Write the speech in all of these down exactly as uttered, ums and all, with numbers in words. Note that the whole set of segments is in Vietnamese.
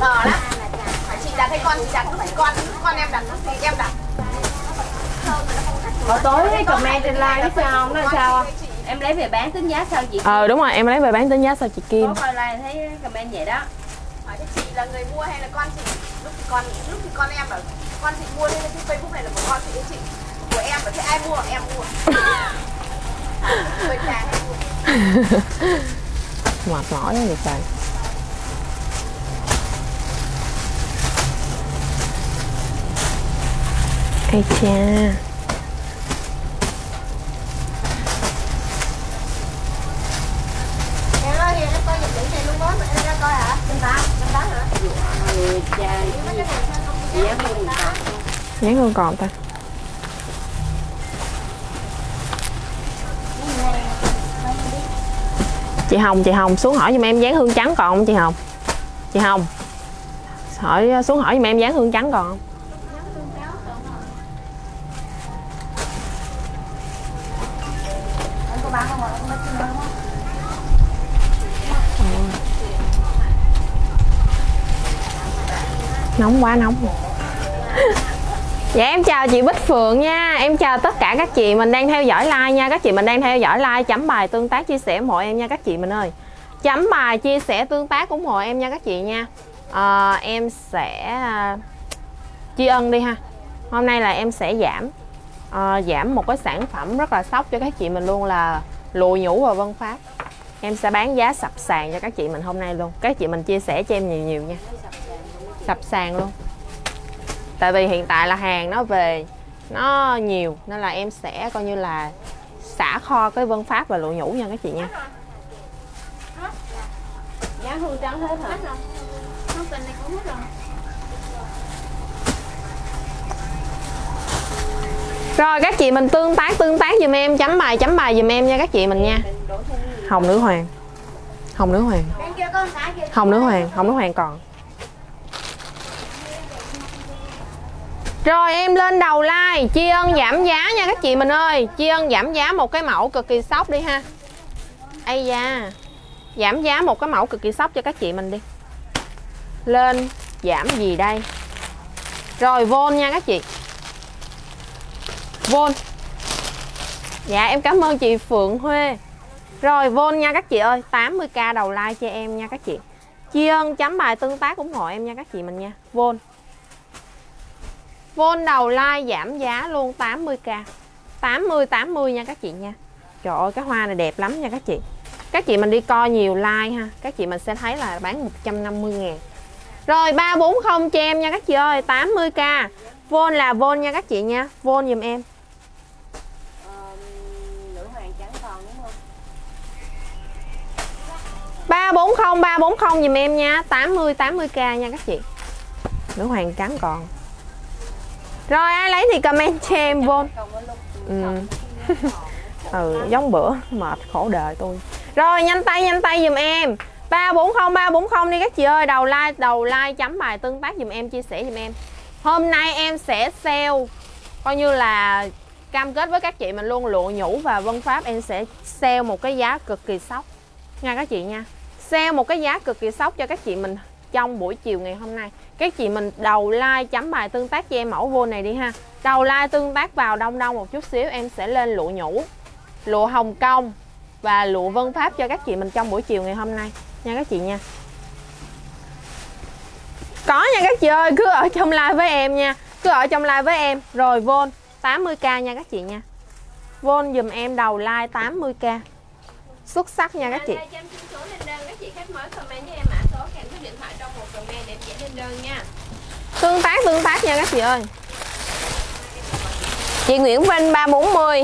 Ờ đó. Phải chị đặt hay con chị đặt, phải con con em đặt thì em đặt. Hồi tối thấy comment trên like biết sao không? Nó sao không? Em lấy về bán tính giá sao chị? Ờ đúng rồi, em lấy về bán tính giá sao chị Kim? Có coi like thấy comment vậy đó. Hỏi cho chị là người mua hay là con chị? Lúc thì con lúc thì con em bảo con chị mua nên cái Facebook này là của con chị chị. Của em bảo thế ai mua em mua. Người nhà hay mua. Mệt mỏi đó vậy trời. Ây cha. Em ơi, em coi nhập điểm này luôn đó, mà em ra coi hả? Trăm tám, trăm tám hả? Người chơi dán hương còn. Dán hương còn ta. Chị Hồng, chị Hồng xuống hỏi giùm em dán hương trắng còn không chị Hồng? Chị Hồng hỏi xuống hỏi giùm em dán hương trắng còn không? Nóng quá nóng. Dạ em chào chị Bích Phượng nha. Em chào tất cả các chị mình đang theo dõi like nha. Các chị mình đang theo dõi like, chấm bài tương tác chia sẻ ủng hộ em nha các chị mình ơi. Chấm bài chia sẻ tương tác ủng hộ em nha các chị nha. à, Em sẽ uh, tri ân đi ha. Hôm nay là em sẽ giảm uh, giảm một cái sản phẩm rất là sốc cho các chị mình luôn là lụa nhũ và Vân Pháp. Em sẽ bán giá sập sàn cho các chị mình hôm nay luôn. Các chị mình chia sẻ cho em nhiều nhiều nha. Sập sàn luôn. Tại vì hiện tại là hàng nó về nó nhiều nên là em sẽ coi như là xả kho cái Vân Pháp và lụa nhũ nha các chị nha. Dán hương trắng hết hả? Không cần này cũng hết rồi. Rồi các chị mình tương tác tương tác giùm em, chấm bài chấm bài giùm em nha các chị mình nha. Hồng nữ hoàng. Hồng nữ hoàng. Hồng nữ hoàng, hồng nữ hoàng còn. Rồi em lên đầu like tri ân giảm giá nha các chị mình ơi. Tri ân giảm giá một cái mẫu cực kỳ sốc đi ha. Ây da. Giảm giá một cái mẫu cực kỳ sốc cho các chị mình đi. Lên giảm gì đây? Rồi Von nha các chị. Von. Dạ em cảm ơn chị Phượng Huê. Rồi Von nha các chị ơi, tám mươi k đầu like cho em nha các chị. Tri ân chấm bài tương tác ủng hộ em nha các chị mình nha. Von. Von đầu like giảm giá luôn tám mươi k. tám mươi tám mươi nha các chị nha. Trời ơi cái hoa này đẹp lắm nha các chị. Các chị mình đi coi nhiều like ha, các chị mình sẽ thấy là bán một trăm năm mươi ngàn. Rồi ba bốn không cho em nha các chị ơi, tám mươi k. Von là Von nha các chị nha. Von giùm em. Nữ hoàng trắng còn đúng không? ba bốn không ba bốn không giùm em nha, tám mươi tám mươi k nha các chị. Nữ hoàng trắng còn. Rồi ai lấy thì comment cho em Von. Ừ. Ừ giống bữa mệt khổ đời tôi. Rồi nhanh tay nhanh tay giùm em. ba bốn không ba bốn không đi các chị ơi, đầu like đầu like chấm bài tương tác giùm em, chia sẻ giùm em. Hôm nay em sẽ sale coi như là cam kết với các chị mình luôn, lụa nhũ và Vân Pháp em sẽ sale một cái giá cực kỳ sốc nha các chị nha. Sale một cái giá cực kỳ sốc cho các chị mình trong buổi chiều ngày hôm nay. Các chị mình đầu like chấm bài tương tác cho em mẫu vô này đi ha. Đầu like tương tác vào đông đông một chút xíu em sẽ lên lụa nhũ, lụa Hồng Kông và lụa Vân Pháp cho các chị mình trong buổi chiều ngày hôm nay nha các chị nha. Có nha các chị ơi, cứ ở trong live với em nha. Cứ ở trong live với em. Rồi Von tám mươi k nha các chị nha. Von dùm em đầu like tám mươi k. Xuất sắc nha các chị. Các chị khách mới comment với em mã số kèm số điện thoại trong một comment để chị lên đơn nha. Tương tác tương tác nha các chị ơi. Chị Nguyễn Vinh ba bốn mươi.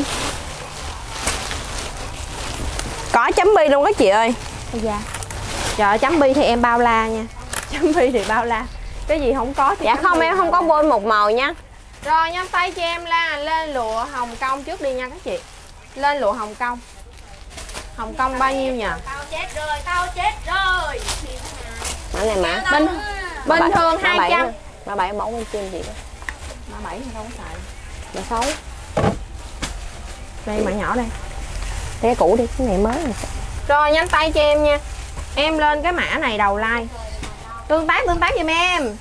Có chấm bi luôn các chị ơi. Dạ. Trời chấm bi thì em bao la nha. Chấm bi thì bao la. Cái gì không có thì dạ không em không có Von một màu nha. Rồi nhanh tay cho em la lên lụa Hồng Kông trước đi nha các chị. Lên lụa Hồng Kông. Hồng Kông bao nhiêu nhỉ? Tao chết rồi, tao chết rồi. Mã này mã Bình bình thường hai trăm. Mã bảy mẫu bên chim gì đó. Mã bảy thì không có xài. Mã sáu. Đây mã nhỏ đây. Cái cũ đi, cái này mới rồi. Rồi nhanh tay cho em nha. Em lên cái mã này đầu like. Tương tác tương tác giùm em.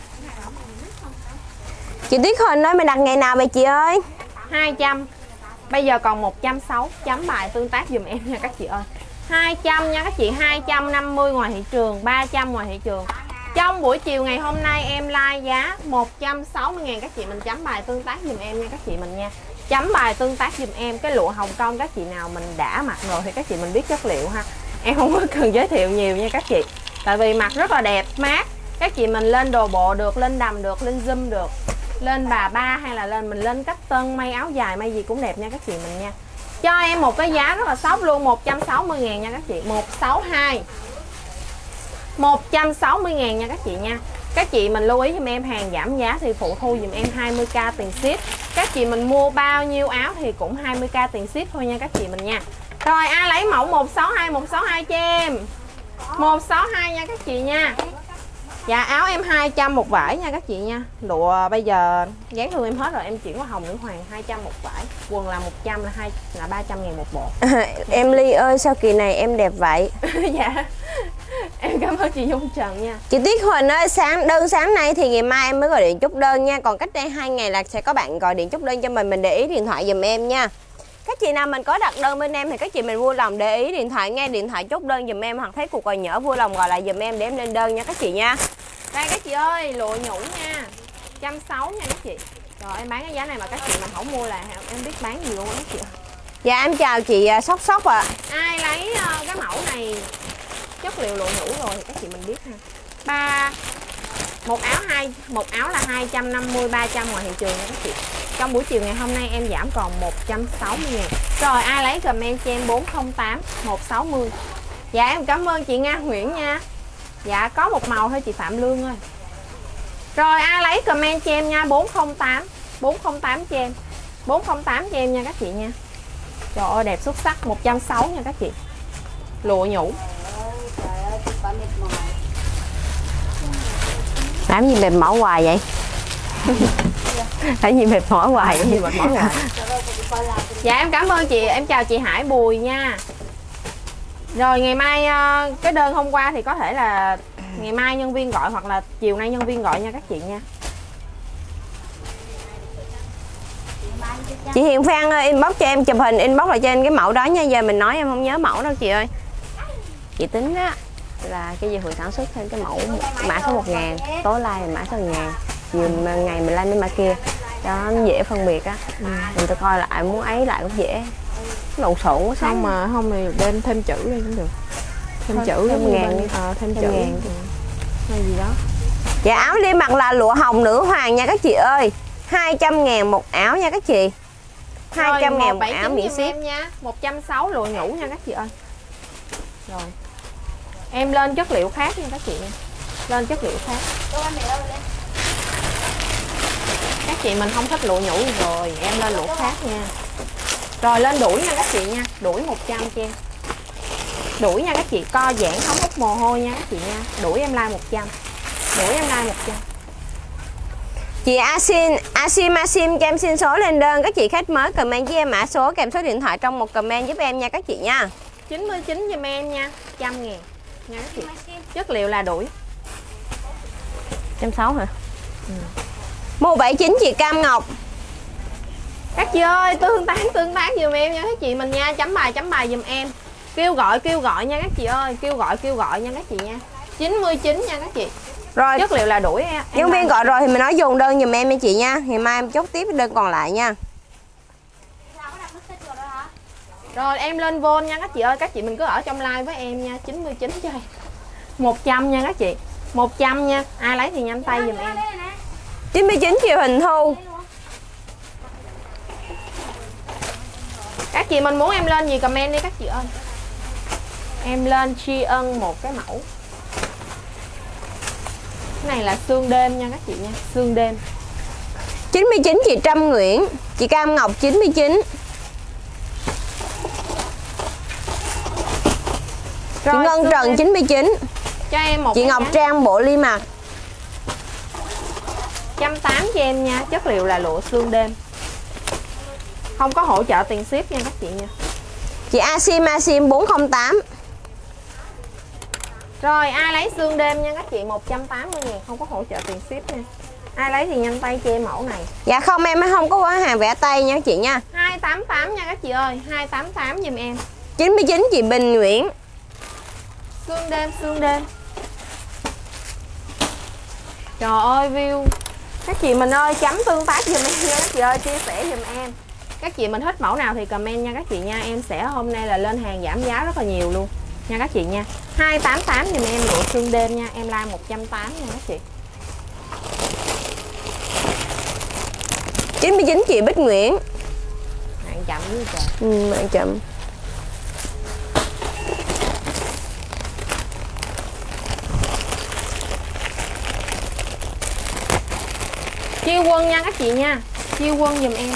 Chị Tuyết Huỳnh ơi, mày đặt ngày nào vậy chị ơi? hai trăm. Bây giờ còn một trăm sáu mươi, chấm bài tương tác giùm em nha các chị ơi. hai trăm nha các chị, hai trăm năm mươi ngoài thị trường, ba trăm ngoài thị trường. Trong buổi chiều ngày hôm nay em like giá một trăm sáu mươi ngàn các chị mình chấm bài tương tác giùm em nha các chị mình nha. Chấm bài tương tác giùm em. Cái lụa Hồng Kông các chị nào mình đã mặc rồi thì các chị mình biết chất liệu ha. Em không có cần giới thiệu nhiều nha các chị. Tại vì mặc rất là đẹp, mát. Các chị mình lên đồ bộ được, lên đầm được, lên zoom được, lên bà ba hay là lên mình lên cách tân may áo dài may gì cũng đẹp nha các chị mình nha. Cho em một cái giá rất là sốc luôn, một trăm sáu mươi ngàn nha các chị. Một trăm sáu mươi hai, một trăm sáu mươi ngàn nha các chị nha. Các chị mình lưu ý giùm em hàng giảm giá thì phụ thu giùm em hai mươi k tiền ship. Các chị mình mua bao nhiêu áo thì cũng hai mươi k tiền ship thôi nha các chị mình nha. Rồi ai lấy mẫu một sáu hai, một sáu hai cho em. một sáu hai nha các chị nha. Dạ áo em hai trăm một vải nha các chị nha. Lụa bây giờ dán thương em hết rồi, em chuyển qua hồng nữ hoàng hai trăm một vải. Quần là một trăm, là hai là ba trăm ngàn một bộ. À, em Ly ơi sao kỳ này em đẹp vậy? Dạ. Em cảm ơn chị Dung Trần nha. Chị Tuyết Huỳnh ơi, sáng đơn sáng nay thì ngày mai em mới gọi điện chốt đơn nha. Còn cách đây hai ngày là sẽ có bạn gọi điện chốt đơn cho mình, mình để ý điện thoại giùm em nha. Các chị nào mình có đặt đơn bên em thì các chị mình vui lòng để ý điện thoại, nghe điện thoại chốt đơn giùm em, hoặc thấy cuộc gọi nhỡ vui lòng gọi lại giùm em để em lên đơn nha các chị nha. Đây các chị ơi, lụa nhũ nha, một trăm sáu mươi nha các chị. Rồi em bán cái giá này mà các chị mình không mua là em biết bán gì luôn các chị. Dạ em chào chị Sóc Sóc ạ. À. Ai lấy uh, cái mẫu này chất liệu lụa nhũ rồi thì các chị mình biết ha. Ba một áo hai một áo là hai trăm năm mươi, ba trăm ngoài thị trường nha các chị. Trong buổi chiều ngày hôm nay em giảm còn một trăm sáu mươi ngàn. Rồi ai lấy comment cho em bốn không tám một sáu mươi. Dạ em cảm ơn chị Nga Nguyễn nha. Dạ có một màu thôi chị Phạm Lương ơi. Rồi ai lấy comment cho em nha, bốn không tám bốn không tám cho em. bốn không tám cho em nha các chị nha. Trời ơi đẹp xuất sắc, một trăm sáu mươi nha các chị. Lụa nhũ. Làm gì mệt mỏi hoài vậy? Làm gì mệt mỏi hoài vậy? Mệt mỏi hoài. Dạ em cảm ơn chị, em chào chị Hải Bùi nha. Rồi ngày mai cái đơn hôm qua thì có thể là ngày mai nhân viên gọi hoặc là chiều nay nhân viên gọi nha các chị nha. Chị Hiền Phan ơi, inbox cho em chụp hình, inbox lại cho em cái mẫu đó nha. Giờ mình nói em không nhớ mẫu đâu chị ơi. Chị tính á là cái gì Hường sản xuất thêm cái mẫu mã số một ngàn, tối like mã số một ngàn, chiều ngày mình like đến mã kia cho nó dễ phân biệt á. Ừ. Mình tự coi lại muốn ấy lại cũng dễ. Lộn xộn quá không mà không thì bên thêm chữ lên cũng được. Thêm thôi, chữ thêm ngàn đi. À, thêm, thêm chữ ngàn hay gì đó. Dạ áo Ly mặc là lụa hồng nữ hoàng nha các chị ơi. hai trăm ngàn một áo nha các chị. hai trăm ngàn một áo miễn ship nha. một trăm sáu mươi lụa nhũ nha các chị ơi. Rồi. Em lên chất liệu khác nha các chị nha. Lên chất liệu khác. Các chị mình không thích lụa nhũ rồi, em lên lụa khác nha. Rồi lên đuổi nha các chị nha. Đuổi một trăm cho em. Đuổi nha các chị, co giãn không hút mồ hôi nha các chị nha. Đuổi em like một trăm. Đuổi em like một trăm. Chị Asin, Asim Asim cho em xin số lên đơn. Các chị khách mới comment với em mã số kèm số điện thoại trong một comment giúp em nha các chị nha. chín mươi chín giùm em nha, một trăm ngàn nha các chị. Chất liệu là đuổi. một trăm sáu mươi hả? Ừ. một bảy chín chị Cam Ngọc. Các chị ơi, tương tác tương tác giùm em nha các chị mình nha, chấm bài chấm bài giùm em. Kêu gọi kêu gọi nha các chị ơi, kêu gọi kêu gọi nha các chị nha. chín mươi chín nha các chị. Rồi, chất liệu là đuổi em. Nhân viên gọi rồi thì mình nói dùng đơn giùm em nha chị nha. Ngày mai em chốt tiếp đơn còn lại nha. Rồi em lên vô nha các chị ơi, các chị mình cứ ở trong live với em nha, chín mươi chín cho em. một trăm nha các chị. một trăm nha. Ai lấy thì nhanh tay giùm em. chín mươi chín triệu Hình Thu. Các chị mình muốn em lên gì comment đi các chị ơi. Em lên tri ân một cái mẫu. Cái này là xương đêm nha các chị nha, xương đêm. chín mươi chín chị Trâm Nguyễn, chị Cam Ngọc chín mươi chín. Rồi, chị Ngân Trần chín mươi chín. Cho em một chị Ngọc giá. Trang bộ ly mặt. một trăm tám mươi cho em nha, chất liệu là lụa xương đêm. Không có hỗ trợ tiền ship nha các chị nha. Chị Asim Asim bốn không tám. Rồi ai lấy xương đêm nha các chị, một trăm tám mươi ngàn, không có hỗ trợ tiền ship nha. Ai lấy thì nhanh tay cho em mẫu này. Dạ không, em không có hàng vẽ tay nha chị nha. Hai tám tám nha các chị ơi, hai tám tám giùm em. Chín mươi chín chị Bình Nguyễn. Xương đêm, xương đêm. Trời ơi view. Các chị mình ơi, chấm tương tác giùm em nha các chị ơi, chia sẻ giùm em. Các chị mình thích mẫu nào thì comment nha các chị nha. Em sẽ hôm nay là lên hàng giảm giá rất là nhiều luôn nha các chị nha. Hai tám tám giùm em lụa xương đêm nha. Em like một trăm tám mươi nha các chị. Chín mươi chín chị Bích Nguyễn. Mạng chậm với trời. Ừ, mạng chậm. Chiêu quân nha các chị nha. Chiêu quân giùm em.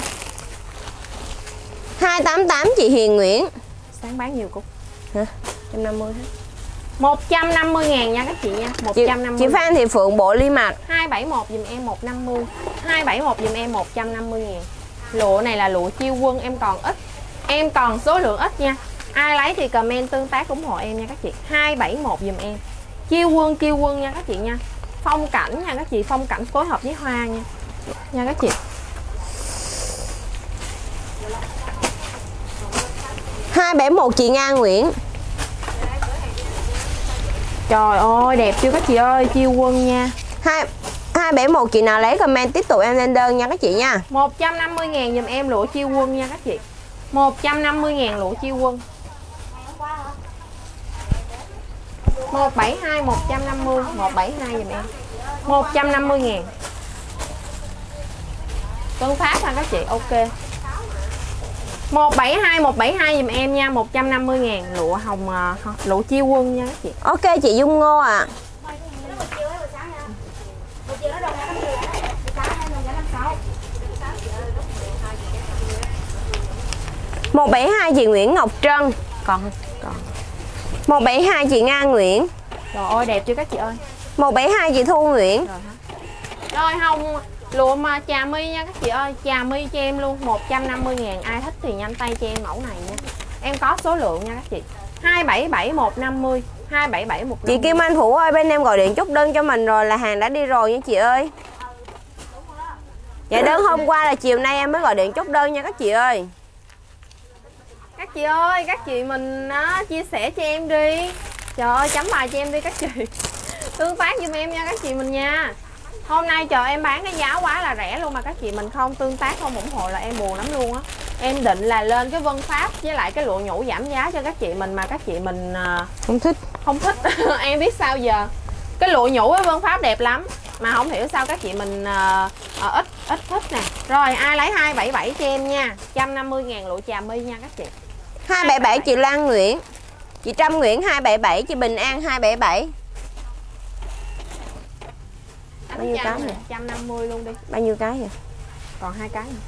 Hai tám tám chị Hiền Nguyễn. Sáng bán nhiều cục. Hả? một trăm năm mươi hết. một trăm năm mươi ngàn nha các chị nha. một trăm năm mươi. Chị, chị Phan Thị Phượng bộ ly mặt. Hai bảy một giùm em một trăm năm mươi. Hai bảy một giùm em một trăm năm mươi ngàn. Lụa này là lụa chiêu quân, em còn ít. Em còn số lượng ít nha. Ai lấy thì comment tương tác ủng hộ em nha các chị. Hai bảy một giùm em. Chiêu quân, chiêu quân nha các chị nha. Phong cảnh nha các chị, phong cảnh phối hợp với hoa nha. Nha các chị. Hai bảy một chị Nga Nguyễn. Trời ơi đẹp chưa các chị ơi, chiêu quân nha. Hai hai bảy một chị nào lấy comment tiếp tục em lên đơn nha các chị nha. Một trăm năm mươi ngàn giùm em lụa chiêu quân nha các chị. Một trăm năm mươi ngàn lụa chiêu quân. Một bảy hai một trăm năm mươi. Một bảy hai giùm em một trăm năm mươi ngàn. Tương phát ha các chị, ok. Một bảy hai một bảy hai giùm em nha. Một trăm năm mươi ngàn lụa hồng, lụa chiêu quân nha các chị. Ok chị Dung Ngô ạ. À. Một bảy hai chị Nguyễn Ngọc Trân. Còn còn một bảy hai chị Nga Nguyễn. Trời ơi đẹp chưa các chị ơi. Một bảy hai chị Thu Nguyễn. Rồi, rồi hồng lụa mà trà mi nha các chị ơi. Trà mi cho em luôn một trăm năm mươi ngàn. Ai thích thì nhanh tay cho em mẫu này nha. Em có số lượng nha các chị. Hai bảy bảy một năm mươi. Hai bảy bảy một năm mươi. Chị Kim Anh Phủ ơi, bên em gọi điện chốt đơn cho mình rồi là hàng đã đi rồi nha chị ơi. Dạ đơn hôm qua là chiều nay em mới gọi điện chốt đơn nha các chị ơi. Các chị ơi, các chị mình á, chia sẻ cho em đi. Trời ơi, chấm bài cho em đi các chị. Tương tác giùm em nha các chị mình nha. Hôm nay chờ em bán cái giá quá là rẻ luôn mà các chị mình không tương tác, không ủng hộ là em buồn lắm luôn á. Em định là lên cái Vân Pháp với lại cái lụa nhũ giảm giá cho các chị mình mà các chị mình không thích. Không thích. Em biết sao giờ. Cái lụa nhũ với Vân Pháp đẹp lắm mà không hiểu sao các chị mình uh, uh, ít ít thích nè. Rồi ai lấy hai bảy bảy cho em nha. một trăm năm mươi ngàn lụa trà mi nha các chị. Hai bảy bảy chị Lan Nguyễn. Chị Trâm Nguyễn hai bảy bảy. Chị Bình An hai bảy bảy. Bao nhiêu cái này? một trăm năm mươi luôn đi. Bao nhiêu cái vậy? Còn hai cái nữa.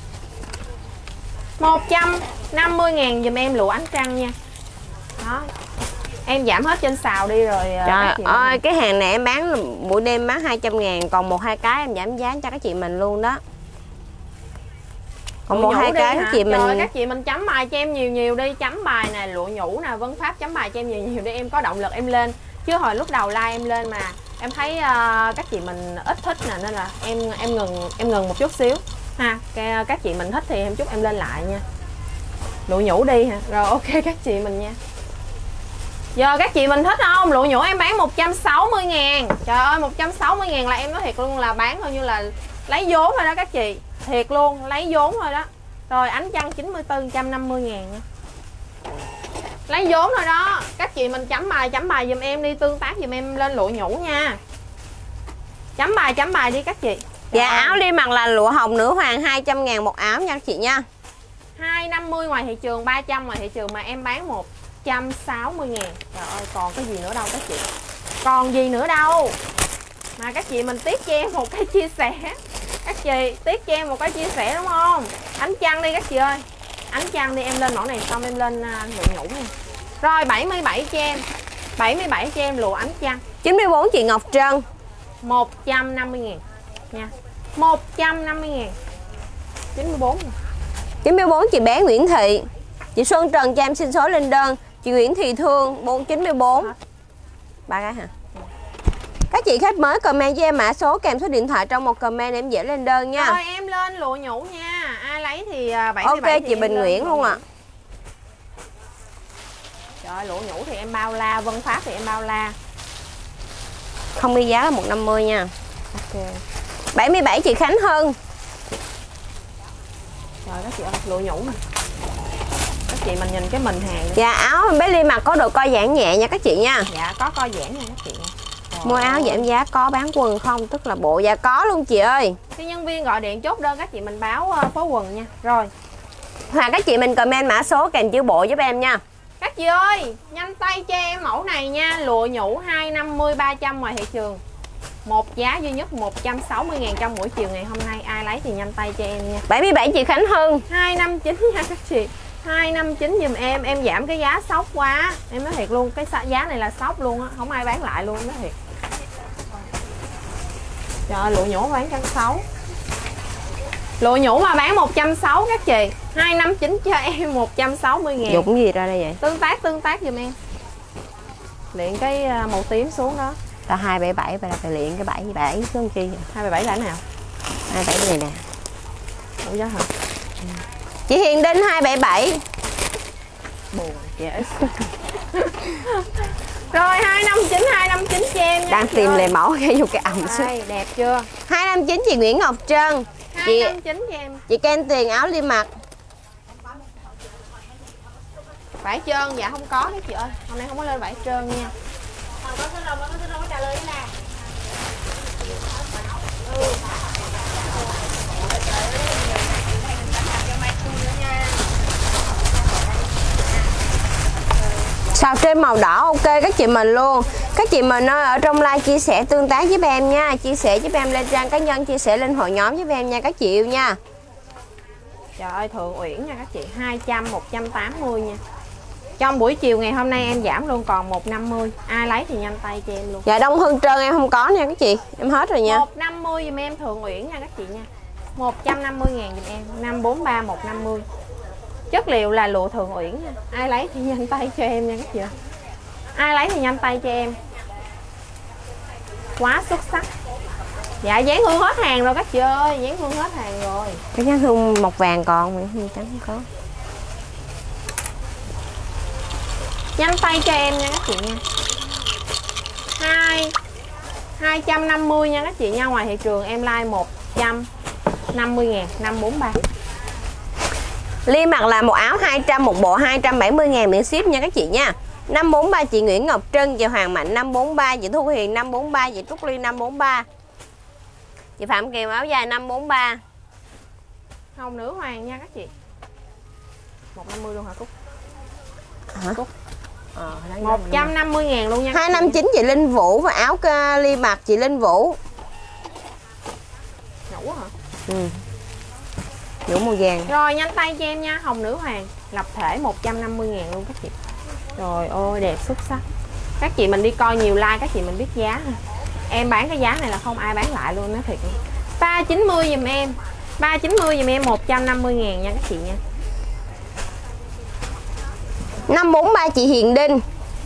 một trăm năm mươi ngàn dùm em lụa ánh trăng nha. Đó. Em giảm hết trên xào đi rồi. Trời ơi, cái hàng này em bán buổi đêm bán hai trăm ngàn. Còn một hai cái em giảm giá cho các chị mình luôn đó. Còn một hai cái các chị mình. Trời, các chị mình chấm bài cho em nhiều nhiều đi. Chấm bài nè, lụa nhũ nè, Vân Pháp chấm bài cho em nhiều nhiều đi. Em có động lực em lên. Chứ hồi lúc đầu like em lên mà em thấy uh, các chị mình ít thích nè, nên là em em ngừng em ngừng một chút xíu ha. Cái, các chị mình thích thì em chút em lên lại nha. Lụa nhũ đi ha. Rồi ok các chị mình nha. Giờ các chị mình thích không? Lụa nhũ em bán một trăm sáu mươi ngàn. Trời ơi một trăm sáu mươi ngàn là em nói thiệt luôn là bán thôi như là lấy vốn thôi đó các chị. Thiệt luôn, lấy vốn thôi đó. Rồi ánh trăng chín mươi tư, một trăm năm mươi ngàn nha. Lấy vốn thôi đó. Các chị mình chấm bài chấm bài giùm em đi, tương tác giùm em lên lụa nhũ nha. Chấm bài chấm bài đi các chị. Dạ ơi. Áo đi mặc là lụa hồng nữ hoàng hai trăm ngàn một áo nha các chị nha. Hai trăm năm mươi ngoài thị trường, ba trăm ngoài thị trường mà em bán một trăm sáu mươi ngàn. Trời ơi còn cái gì nữa đâu các chị. Còn gì nữa đâu. Mà các chị mình tiếc cho em một cái chia sẻ. Các chị tiếc cho em một cái chia sẻ đúng không? Ánh trăng đi các chị ơi. Ánh trăng đi, em lên mẫu này xong em lên uh, lụa nhũ nha. Rồi bảy mươi bảy cho em. bảy mươi bảy cho em lụa ánh trăng. chín mươi bốn chị Ngọc Trân. một trăm năm mươi ngàn nha. một trăm năm mươi ngàn. chín mươi bốn. chín mươi bốn chị bé Nguyễn Thị. Chị Xuân Trần cho em xin số lên đơn. Chị Nguyễn Thị Thương bốn chín mươi bốn. Ba cái hả? Các chị khách mới comment với em mã số kèm số điện thoại trong một comment em dễ lên đơn nha. Rồi em lên lụa nhũ nha. Ai lấy thì bảy mươi Ok bảy chị Bình Nguyễn luôn ạ. À. Trời ơi, lụa nhũ thì em bao la, Vân Pháp thì em bao la. Không ghi giá là một trăm năm mươi nha. Ok. bảy mươi bảy chị Khánh Hân. Rồi các chị ơi, lụa nhũ nè. Các chị mình nhìn cái mình hàng. Dạ áo bé Ly mặc có độ co giãn nhẹ nha các chị nha. Dạ có co giãn nha các chị. Trời Mua áo ơi. giảm giá có bán quần không? Tức là bộ dạ có luôn chị ơi. Cái nhân viên gọi điện chốt đơn các chị mình báo phố quần nha. Rồi. Hoặc các chị mình comment mã số kèm chữ bộ giúp em nha. Các chị ơi, nhanh tay cho em mẫu này nha. Lụa nhũ hai năm mươi ba trăm ngoài thị trường. Một giá duy nhất một trăm sáu mươi ngàn trong buổi chiều ngày hôm nay. Ai lấy thì nhanh tay cho em nha. bảy mươi bảy chị Khánh Hân. Hai năm chín nha các chị. Hai năm chín giùm em. Em giảm cái giá sốc quá. Em nói thiệt luôn, cái giá này là sốc luôn á. Không ai bán lại luôn, nói thiệt. Trời ơi, lụa nhũ bán trăm sáu. Lụa nhũ mà bán một trăm sáu mươi các chị. Hai năm chín cho em một trăm sáu mươi ngàn. Dụng gì ra đây vậy? Tương tác tương tác giùm em. Luyện cái màu tím xuống đó. Là hai bảy bảy và là phải luyện cái bảy bảy xuống chi? hai bảy là nào? hai bảy này nè. Ủa giá hả? Ừ. Chị Hiền Đinh hai bảy bảy. Buồn dễ. Rồi hai năm chín hai năm chín cho em nha. Đang tìm lại mẫu cái dùng cái ẩm xuống. Đây, đẹp chưa? hai năm chín chị Nguyễn Ngọc Trân. hai năm chín cho em. Chị Ken tiền áo Ly mặc. Vải trơn dạ không có đấy chị ơi. Hôm nay không có lên vải trơn nha. Sào trên màu đỏ ok các chị mình luôn. Các chị mình ơi, ở trong like chia sẻ tương tác với em nha. Chia sẻ giúp em lên trang cá nhân, chia sẻ lên hội nhóm với em nha các chị yêu nha. Trời ơi Thượng Uyển nha các chị. Hai trăm, một trăm tám mươi nha. Trong buổi chiều ngày hôm nay em giảm luôn còn một trăm năm mươi. Ai lấy thì nhanh tay cho em luôn. Dạ Đông Hương Trân em không có nha các chị. Em hết rồi nha. một trăm năm mươi giùm em Thượng Uyển nha các chị nha. một trăm năm mươi ngàn giùm em. Năm bốn ba một trăm năm mươi. Chất liệu là lụa Thượng Uyển nha. Ai lấy thì nhanh tay cho em nha các chị. Ai lấy thì nhanh tay cho em. Quá xuất sắc. Dạ dán hương hết hàng rồi các chị ơi. Dán hương hết hàng rồi. Cái dán hương màu vàng còn mà hương trắng không có. Nhanh tay cho em nha các chị nha. Hai hai trăm năm mươi nha các chị nha. Ngoài thị trường em like một trăm năm mươi ngàn. Năm bốn ba. Ly mặc là một áo hai trăm, một bộ hai trăm bảy mươi ngàn miễn ship nha các chị nha. Năm bốn ba chị Nguyễn Ngọc Trân, chị Hoàng Mạnh năm bốn ba, chị Thu Hiền năm bốn ba, chị Trúc Ly năm bốn ba. Chị Phạm Kiều áo dài năm bốn ba. Hồng nữ hoàng nha các chị. một trăm năm mươi luôn hả Cúc? Hả? Cúc. Ờ, một trăm năm mươi ngàn luôn nha. hai năm chín chị Linh Vũ và áo Ly mặc chị Linh Vũ. Nhũ hả? Ừ. Nhũ màu vàng. Rồi nhanh tay cho em nha. Hồng nữ hoàng lập thể một trăm năm mươi ngàn luôn các chị. Trời ơi đẹp xuất sắc. Các chị mình đi coi nhiều like các chị mình biết giá ha. Em bán cái giá này là không ai bán lại luôn, nói thiệt. Ba chín mươi giùm em. Ba chín mươi giùm em một trăm năm mươi ngàn nha các chị nha. Năm bốn ba chị Hiền Đinh.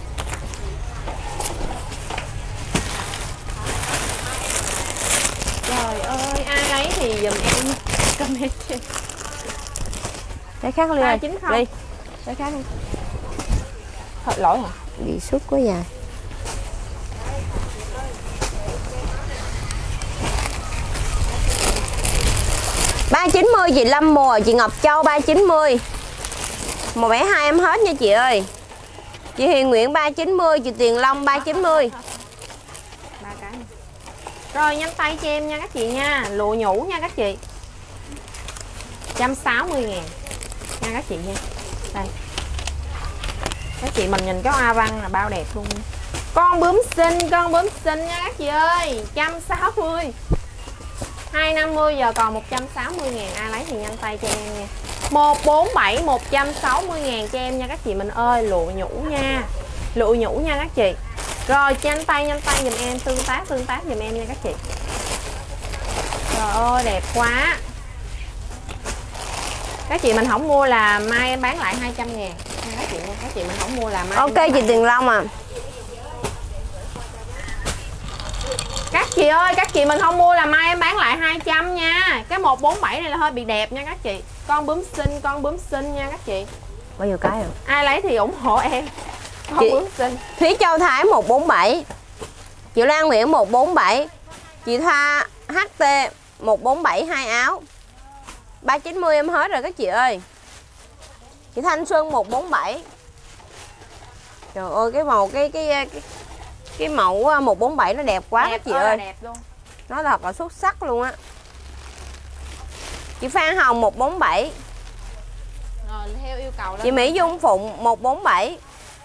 Trời ơi ai lấy thì giùm em comment. Cái khác Ly ơi. Ly. Cái khác đi. Thật lỗi hả? Bị suốt quá dài. Ba chín mươi chị Lâm Mùa, chị Ngọc Châu ba chín mươi. Một bảy hai em hết nha chị ơi. Chị Hiền Nguyễn ba chín mươi, chị Tiền Long ba chín mươi. Ba cái này. Rồi nhanh tay cho em nha các chị nha. Lụa nhũ nha các chị. một trăm sáu mươi ngàn nha các chị nha. Đây. Các chị mình nhìn cái hoa văn là bao đẹp luôn. Con bướm xinh, con bướm xinh nha các chị ơi. một trăm sáu mươi. hai trăm năm mươi giờ còn một trăm sáu mươi ngàn. Ai lấy thì nhanh tay cho em nha. Một bốn bảy một trăm sáu mươi ngàn cho em nha các chị mình ơi. Lụa nhũ nha. Lụa nhũ nha các chị. Rồi nhanh tay nhanh tay giùm em. Tương tác tương tác giùm em nha các chị. Trời ơi đẹp quá. Các chị mình không mua là mai em bán lại hai trăm ngàn nha các chị nha. Các chị mình không mua là mai. Ok chị Tiền Long à. chị ơi, các chị mình không mua là mai em bán lại hai trăm nha. Cái một bốn bảy này là hơi bị đẹp nha các chị. Con bướm xinh, con bướm xinh nha các chị. Bao nhiêu cái rồi? Ai lấy thì ủng hộ em. Con Chị- bướm xinh. Thúy Châu Thái một bốn bảy, chị Lan Nguyễn một bốn bảy, chị Thoa hát tê một bốn bảy hai áo. ba chín mươi em hết rồi các chị ơi. Chị Thanh Xuân một bốn bảy. Trời ơi cái màu cái cái cái, cái mẫu một bốn bảy nó đẹp quá Đẹp các chị ơi là ơi. đẹp luôn. Nó thật là xuất sắc luôn á. Chị Phan Hồng một bốn bảy, Rồi theo yêu cầu lên. chị Mỹ Dung Phụng một bốn bảy.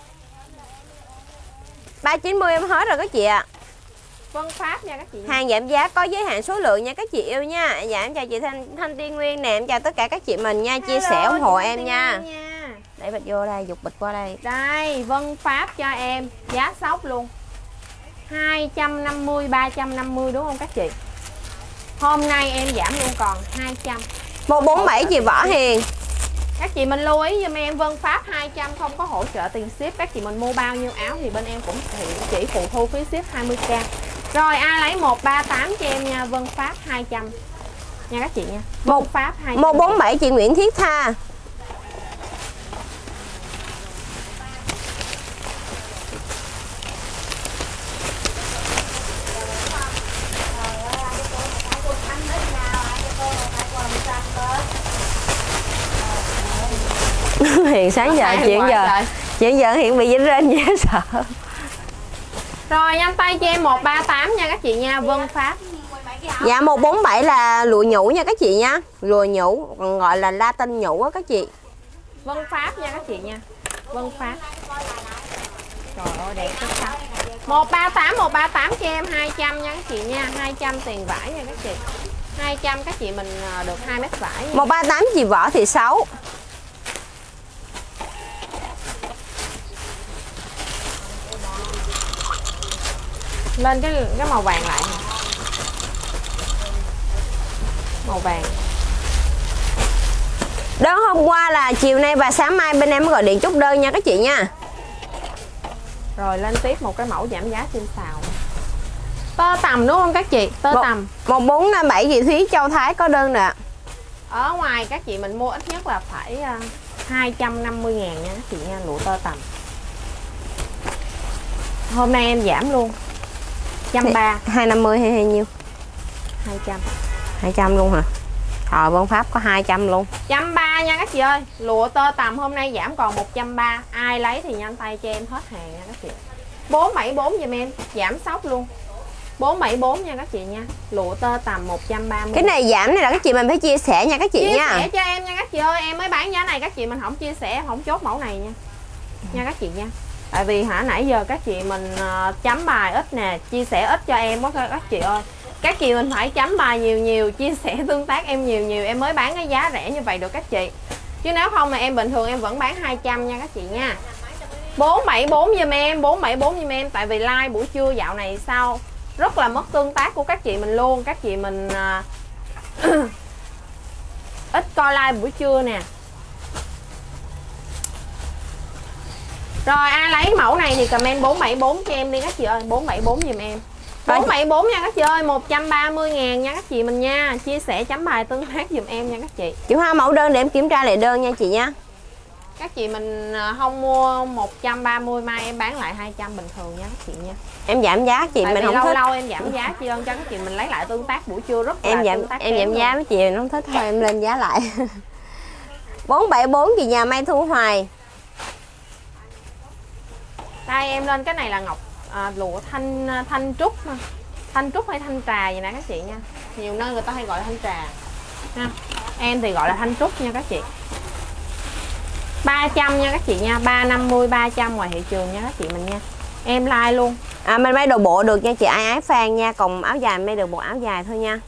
ba chín mươi em hết rồi các chị ạ. À. Vân Pháp nha các chị. Hàng giảm giá có giới hạn số lượng nha các chị yêu nha. Dạ em chào chị Thanh Thanh Tiên Nguyên nè, em chào tất cả các chị mình nha, chia Hello, sẻ ủng hộ chị em Tiên nha. Nguyên nha. Đẩy bịch vô đây, dục bịch qua đây. Đây, Vân Pháp cho em giá sốc luôn. hai trăm năm mươi, ba trăm năm mươi đúng không các chị? Hôm nay em giảm luôn còn hai trăm. một bốn bảy chị Võ Hiền. Các chị mình lưu ý giùm em Vân Pháp hai trăm không có hỗ trợ tiền ship. Các chị mình mua bao nhiêu áo thì bên em cũng thì chỉ phụ thu phí ship hai mươi k. Rồi ai lấy một ba tám cho em nha, Vân Pháp hai trăm. Nha các chị nha. Vân Một- Pháp hai trăm. một bốn bảy chị Nguyễn Thiết Tha. Hiện sáng giờ Ai chuyện hoài giờ trời. chuyện giờ hiện bị dính rên dễ sợ. Rồi nhanh tay cho em một ba tám nha các chị nha, Vân Pháp. Dạ một bốn bảy là lụa nhũ nha các chị nha. Lụa nhũ còn gọi là Latin nhũ á các chị. Vân Pháp nha các chị nha. Vân Pháp. Trời ơi đẹp quá sao. một ba tám một ba tám cho em hai trăm nha các chị nha, hai trăm tiền vải nha các chị. hai trăm các chị mình được hai mét vải nha. một ba tám chị Võ Thị Sáu. Lên cái cái màu vàng lại. Màu vàng. Đơn hôm qua là chiều nay và sáng mai bên em gọi điện chốt đơn nha các chị nha. Rồi lên tiếp một cái mẫu giảm giá trên xào. Tơ tằm đúng không các chị? Tơ Một- tằm. một bốn bảy chị Thúy Châu Thái có đơn nè. Ở ngoài các chị mình mua ít nhất là phải uh, hai trăm năm mươi ngàn nha các chị nha, lụa tơ tằm. Hôm nay em giảm luôn. một trăm ba mươi. hai năm mươi hay hay nhiêu? hai trăm. hai trăm luôn hả? Trời Vân Pháp có hai trăm luôn. một trăm ba mươi nha các chị ơi. Lụa tơ tằm hôm nay giảm còn một trăm ba mươi. Ai lấy thì nhanh tay cho em hết hàng nha các chị. bốn bảy bốn giùm em, giảm sốc luôn. bốn bảy bốn nha các chị nha. Lụa tơ tằm một trăm ba mươi. Cái này giảm này là các chị mình phải chia sẻ nha các chị chia nha. sẻ cho em nha các chị ơi, em mới bán giá này các chị mình không chia sẻ, em không chốt mẫu này nha. Nha các chị nha. Tại vì hả nãy giờ các chị mình uh, chấm bài ít nè, chia sẻ ít cho em quá các chị ơi. Các chị mình phải chấm bài nhiều nhiều, chia sẻ tương tác em nhiều nhiều em mới bán cái giá rẻ như vậy được các chị. Chứ nếu không mà em bình thường em vẫn bán hai trăm nha các chị nha. bốn bảy bốn giùm em, bốn bảy bốn giùm em. Tại vì like buổi trưa dạo này sao rất là mất tương tác của các chị mình luôn. Các chị mình uh, ít coi like buổi trưa nè. Rồi ai lấy mẫu này thì comment bốn bảy bốn cho em đi các chị ơi, bốn bảy bốn giùm em. bốn bảy bốn nha các chị ơi, một trăm ba mươi ngàn nha các chị mình nha. Chia sẻ chấm bài tương tác giùm em nha các chị. Chị Hoa mẫu đơn để em kiểm tra lại đơn nha chị nha. Các chị mình không mua một trăm ba mươi mai em bán lại hai trăm bình thường nha các chị nha. Em giảm giá chị Tại mình vì không lâu thích. lâu em giảm giá chi ơn cho các chị mình lấy lại tương tác buổi trưa rất Em là giảm tương tác em kém giảm luôn. giá với chị mình không thích thôi em lên giá lại. bốn bảy bốn chị nhà Mai Thu Hoài. Đây em lên cái này là ngọc à, lụa thanh thanh trúc thanh trúc hay thanh trà vậy nè các chị nha. Nhiều nơi người ta hay gọi là thanh trà ha. Em thì gọi là thanh trúc nha các chị. ba trăm nha các chị nha, ba năm mươi ba trăm ngoài thị trường nha các chị mình nha. Em like luôn. À mình may đồ bộ được nha chị Ai Ái Phan nha, còn áo dài may được một áo dài thôi nha.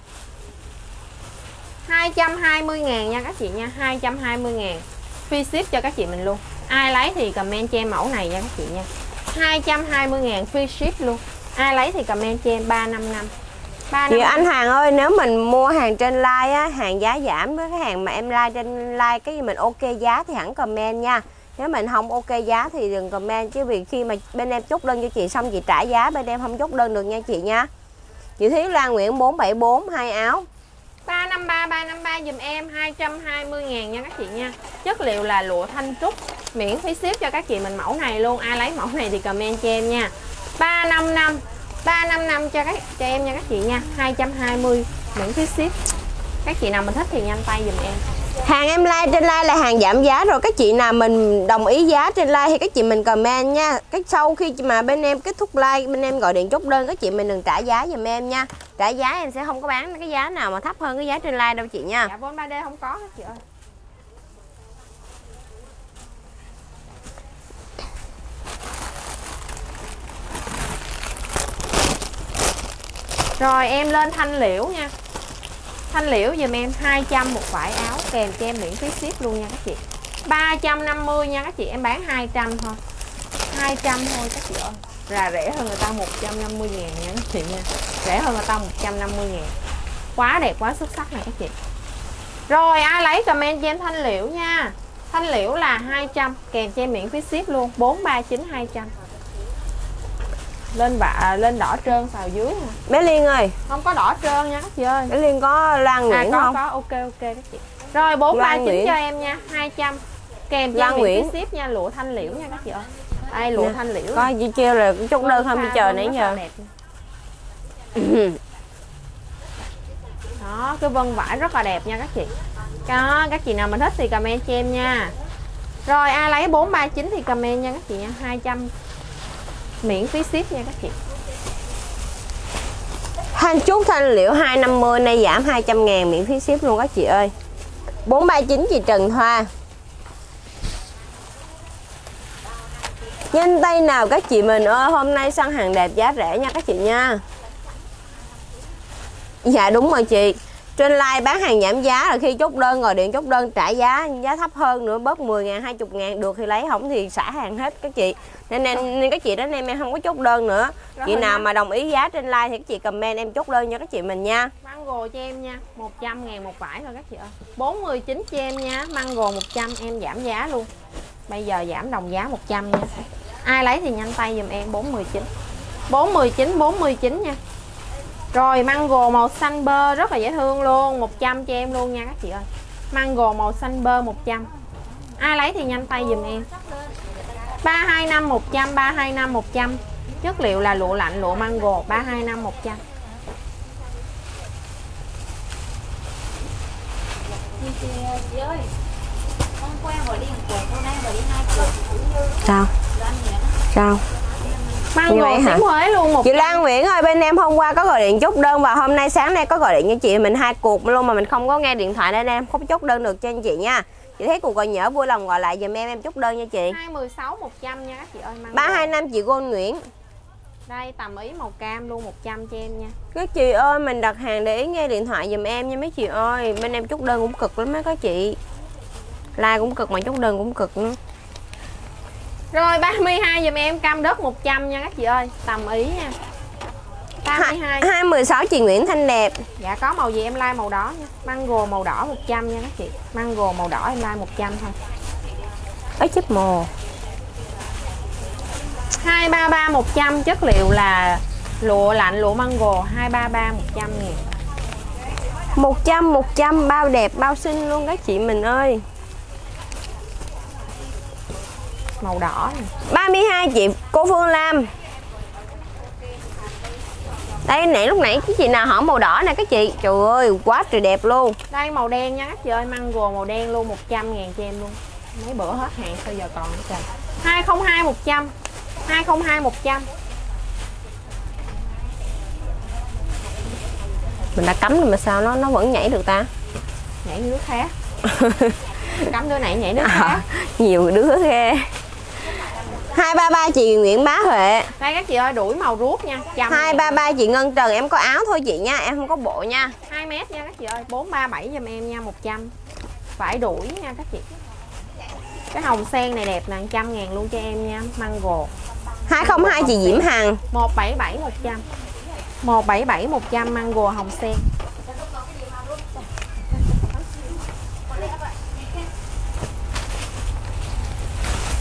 hai trăm hai mươi ngàn nha các chị nha, hai trăm hai mươi ngàn. Free ship cho các chị mình luôn. Ai lấy thì comment cho em mẫu này nha các chị nha. hai trăm hai mươi ngàn free ship luôn. Ai lấy thì comment cho em ba năm năm. Chị anh Hoàng ơi, nếu mình mua hàng trên like á, hàng giá giảm với cái hàng mà em like trên like cái gì mình ok giá thì hẳn comment nha. Nếu mình không ok giá thì đừng comment, chứ vì khi mà bên em chốt đơn cho chị xong chị trả giá bên em không chốt đơn được nha chị nha. Chị Thúy Lan Nguyễn bốn bảy bốn hai áo. ba năm ba ba năm ba dùm em hai trăm hai mươi ngàn nha các chị nha. Chất liệu là lụa thanh trúc, miễn phí ship cho các chị mình mẫu này luôn. Ai lấy mẫu này thì comment cho em nha. ba năm năm ba năm năm cho các cho em nha các chị nha. hai trăm hai mươi miễn phí ship. Các chị nào mình thích thì nhanh tay dùm em. Hàng em like trên like là hàng giảm giá rồi. Các chị nào mình đồng ý giá trên like thì các chị mình comment nha. Cái sau khi mà bên em kết thúc like, bên em gọi điện chốt đơn, các chị mình đừng trả giá dùm em nha. Trả giá em sẽ không có bán cái giá nào mà thấp hơn cái giá trên like đâu chị nha. Dạ bốn ba D không có các chị ơi. Rồi em lên thanh liễu nha. Thanh liễu dùm em hai trăm một vải áo kèm cho em miễn phí ship luôn nha các chị. ba trăm năm mươi nha các chị, em bán hai trăm thôi. hai trăm thôi các chị ơi. Là rẻ hơn người ta một trăm năm mươi ngàn nha các chị nha. Rẻ hơn người ta một trăm năm mươi ngàn. Quá đẹp, quá xuất sắc này các chị. Rồi ai lấy comment cho em thanh liễu nha. Thanh liễu là hai trăm kèm cho em miễn phí ship luôn. bốn ba chín hai trăm. Lên bạ lên đỏ trơn xào dưới nè. Bé Liên ơi, không có đỏ trơn nha các chị ơi. Bé Liên có Lan Nguyễn à, có, không? có ok ok các chị. Rồi bốn ba chín cho em nha, hai trăm kèm cho em miễn phí ship nha, lụa thanh liễu nha các chị ơi. Đây lụa nè, thanh liễu. Có gì treo là chốt đơn không đi chờ nãy giờ. Đó, cái vân vải rất là đẹp nha các chị. Đó, các chị nào mình thích thì comment cho em nha. Rồi ai lấy bốn ba chín thì comment nha các chị nha, hai trăm miễn phí ship nha các chị. Thanh trúc thanh liễu hai năm mươi nay giảm hai trăm ngàn miễn phí ship luôn các chị ơi. bốn ba chín chị Trần Thoa. Nhanh tay nào các chị mình ơi, hôm nay săn hàng đẹp giá rẻ nha các chị nha. Dạ đúng rồi chị. Trên like bán hàng giảm giá là khi chốt đơn gọi điện chốt đơn trả giá giá thấp hơn nữa, bớt mười ngàn hai mươi ngàn được thì lấy, không thì xả hàng hết các chị. Nên nên, nên các chị đó em em không có chốt đơn nữa. Rồi chị nào mà đồng ý giá trên like thì các chị comment em chốt đơn cho các chị mình nha. Mango cho em nha, một trăm ngàn một vải thôi các chị ơi. bốn mươi chín cho em nha, mango một trăm em giảm giá luôn. Bây giờ giảm đồng giá một trăm nha. Ai lấy thì nhanh tay dùm em bốn mươi chín. bốn mươi chín bốn mươi chín nha. Rồi mango màu xanh bơ rất là dễ thương luôn, một trăm cho em luôn nha các chị ơi. Mango màu xanh bơ một trăm. Ai lấy thì nhanh tay dùm em. ba hai năm một trăm, ba hai năm một trăm. Chất liệu là lụa lạnh, lụa mango, ba hai năm một trăm. Chị, chị ơi, hôm qua em gọi đi một cuộc, hôm nay em gọi đi hai cuộc cũng như sao? Sao? Mango xíu Huế luôn một chị Lan Nguyễn ơi, bên em hôm qua có gọi điện chốt đơn và hôm nay sáng nay có gọi điện cho chị mình hai cuộc luôn mà mình không có nghe điện thoại nên em không chốt đơn được cho anh chị nha. Chị thấy cuộc gọi nhỡ vui lòng gọi lại giùm em em chốt đơn nha chị. hai mươi sáu một trăm nha các chị ơi. ba hai năm chị Gôn Nguyễn. Đây tầm ý màu cam luôn một trăm cho em nha. Các chị ơi mình đặt hàng để ý nghe điện thoại giùm em nha mấy chị ơi. Bên em chốt đơn cũng cực lắm á các chị. Like cũng cực mà chốt đơn cũng cực nữa. Rồi ba mươi hai giùm em cam đất một trăm nha các chị ơi. Tầm ý nha. ba mươi hai. hai mươi sáu chị Nguyễn Thanh Đẹp. Dạ có màu gì em like màu đỏ nha. Mango màu đỏ một trăm nha các chị. Mango màu đỏ em like một trăm thôi. Ới chip mồ. hai ba ba một trăm, chất liệu là lụa lạnh, lụa mango, hai ba ba một trăm ngàn. một trăm một trăm bao đẹp bao xinh luôn các chị mình ơi. Màu đỏ này. ba mươi hai chị cô Phương Lam. Đây nãy lúc nãy cái chị nào hỏi màu đỏ nè các chị. Trời ơi quá trời đẹp luôn. Đây màu đen nha các chị ơi, mango màu đen luôn một trăm ngàn cho em luôn. Mấy bữa hết hàng sao giờ còn nữa trời. hai không hai một trăm. hai không hai một trăm. Mình đã cấm rồi mà sao nó nó vẫn nhảy được ta? Nhảy nước khác. Cấm đứa này nhảy nước khác. À, nhiều đứa ghê. hai ba ba chị Nguyễn Bá Huệ. Đây các chị ơi, đuổi màu ruốc nha. hai ba ba chị Ngân Trần, em có áo thôi chị nha, em không có bộ nha. hai mét nha các chị ơi, bốn ba bảy giùm em nha, một trăm. Phải đuổi nha các chị. Cái hồng sen này đẹp nè, một trăm ngàn luôn cho em nha, mango. hai không hai chị Diễm Hằng. một bảy bảy một trăm. một bảy bảy một trăm mango hồng sen.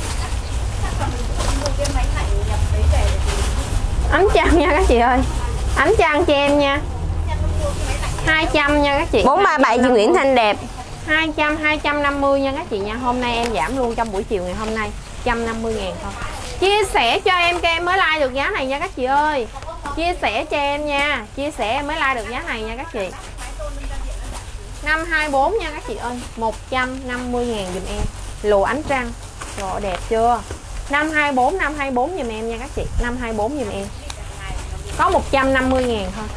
Ánh chào nha các chị ơi. Ánh trăng cho em nha. hai trăm nha các chị. bốn ba bảy chị Nguyễn Thanh đẹp. hai trăm, hai trăm năm mươi nha các chị nha. Hôm nay em giảm luôn trong buổi chiều ngày hôm nay. một trăm năm mươi ngàn thôi. Chia sẻ cho em cho em mới like được giá này nha các chị ơi. Chia sẻ cho em nha. Chia sẻ em mới like được giá này nha các chị. năm hai bốn nha các chị ơi. một trăm năm mươi ngàn dùm em. Lụa ánh trăng. Rồi đẹp chưa? năm hai bốn, năm hai bốn dùm em nha các chị. năm hai bốn dùm em. Có một trăm năm mươi ngàn thôi.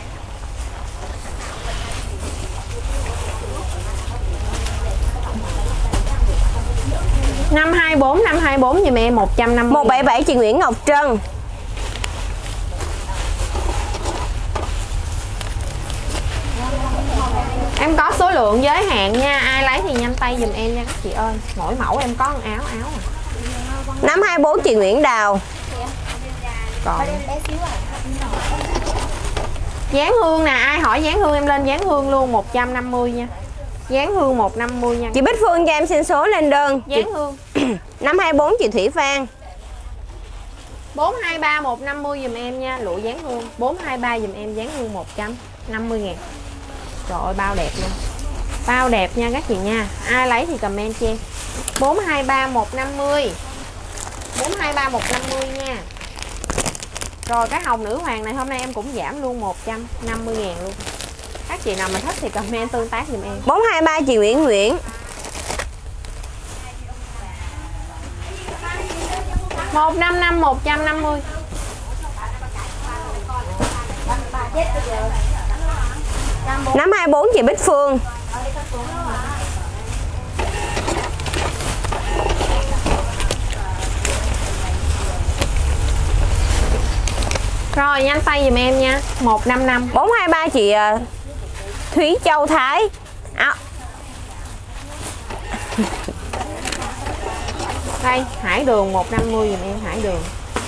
năm hai bốn, năm hai bốn dùm em một trăm năm mươi. một bảy bảy chị Nguyễn Ngọc Trân. Em có số lượng giới hạn nha. Ai lấy thì nhanh tay dùm em nha các chị ơi. Mỗi mẫu em có một áo áo à. năm hai bốn chị Nguyễn Đào. Còn dán hương nè, ai hỏi dán hương em lên dán hương luôn một trăm năm mươi nha. Dán hương một trăm năm mươi nha. Chị Bích Phương cho em xin số lên đơn. Dán hương năm hai bốn chị Thủy Phan. bốn hai ba một trăm năm mươi dùm em nha. Lụa dán hương bốn hai ba dùm em dán hương một trăm năm mươi ngàn. Trời ơi bao đẹp nha. Bao đẹp nha các chị nha. Ai lấy thì comment cho em. bốn hai ba một trăm năm mươi. bốn hai ba một trăm năm mươi nha. Rồi cái hồng nữ hoàng này hôm nay em cũng giảm luôn một trăm năm mươi ngàn luôn. Các chị nào mà thích thì comment tương tác giùm em. bốn hai ba chị Nguyễn Nguyễn. một năm năm một trăm năm mươi. năm hai bốn chị Bích Phương. Rồi nhanh tay giùm em nha. một năm năm. bốn hai ba chị uh, Thúy Châu Thái. À. Đây, hải đường một trăm năm mươi giùm em. Hải đường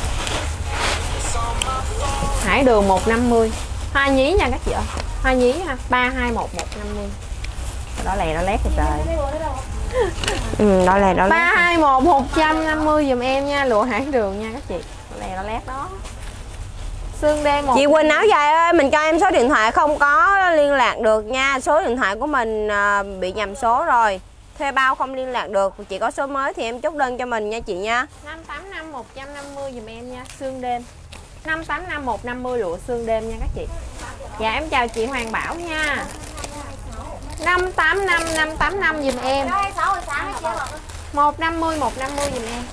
Hải đường một trăm năm mươi. Hoa nhí nha các chị ơi. Hoa nhí ha. ba hai một một trăm năm mươi. Đó lè đó lét rồi trời. Ừ, đó lè đó lét. ba hai một một trăm năm mươi giùm em nha. Lụa hải đường nha các chị. Đó lè đó lét đó. Xương đen một. Chị Quỳnh áo dài ơi, mình cho em số điện thoại không có liên lạc được nha. Số điện thoại của mình uh, bị nhầm số rồi. Thuê bao không liên lạc được. Chị có số mới thì em chốt đơn cho mình nha chị nha. năm tám năm một trăm năm mươi giùm em nha. Xương đêm năm tám năm một trăm năm mươi lụa xương đêm nha các chị. Dạ em chào chị Hoàng Bảo nha. năm tám năm năm tám năm giùm em. một trăm năm mươi một trăm năm mươi giùm em.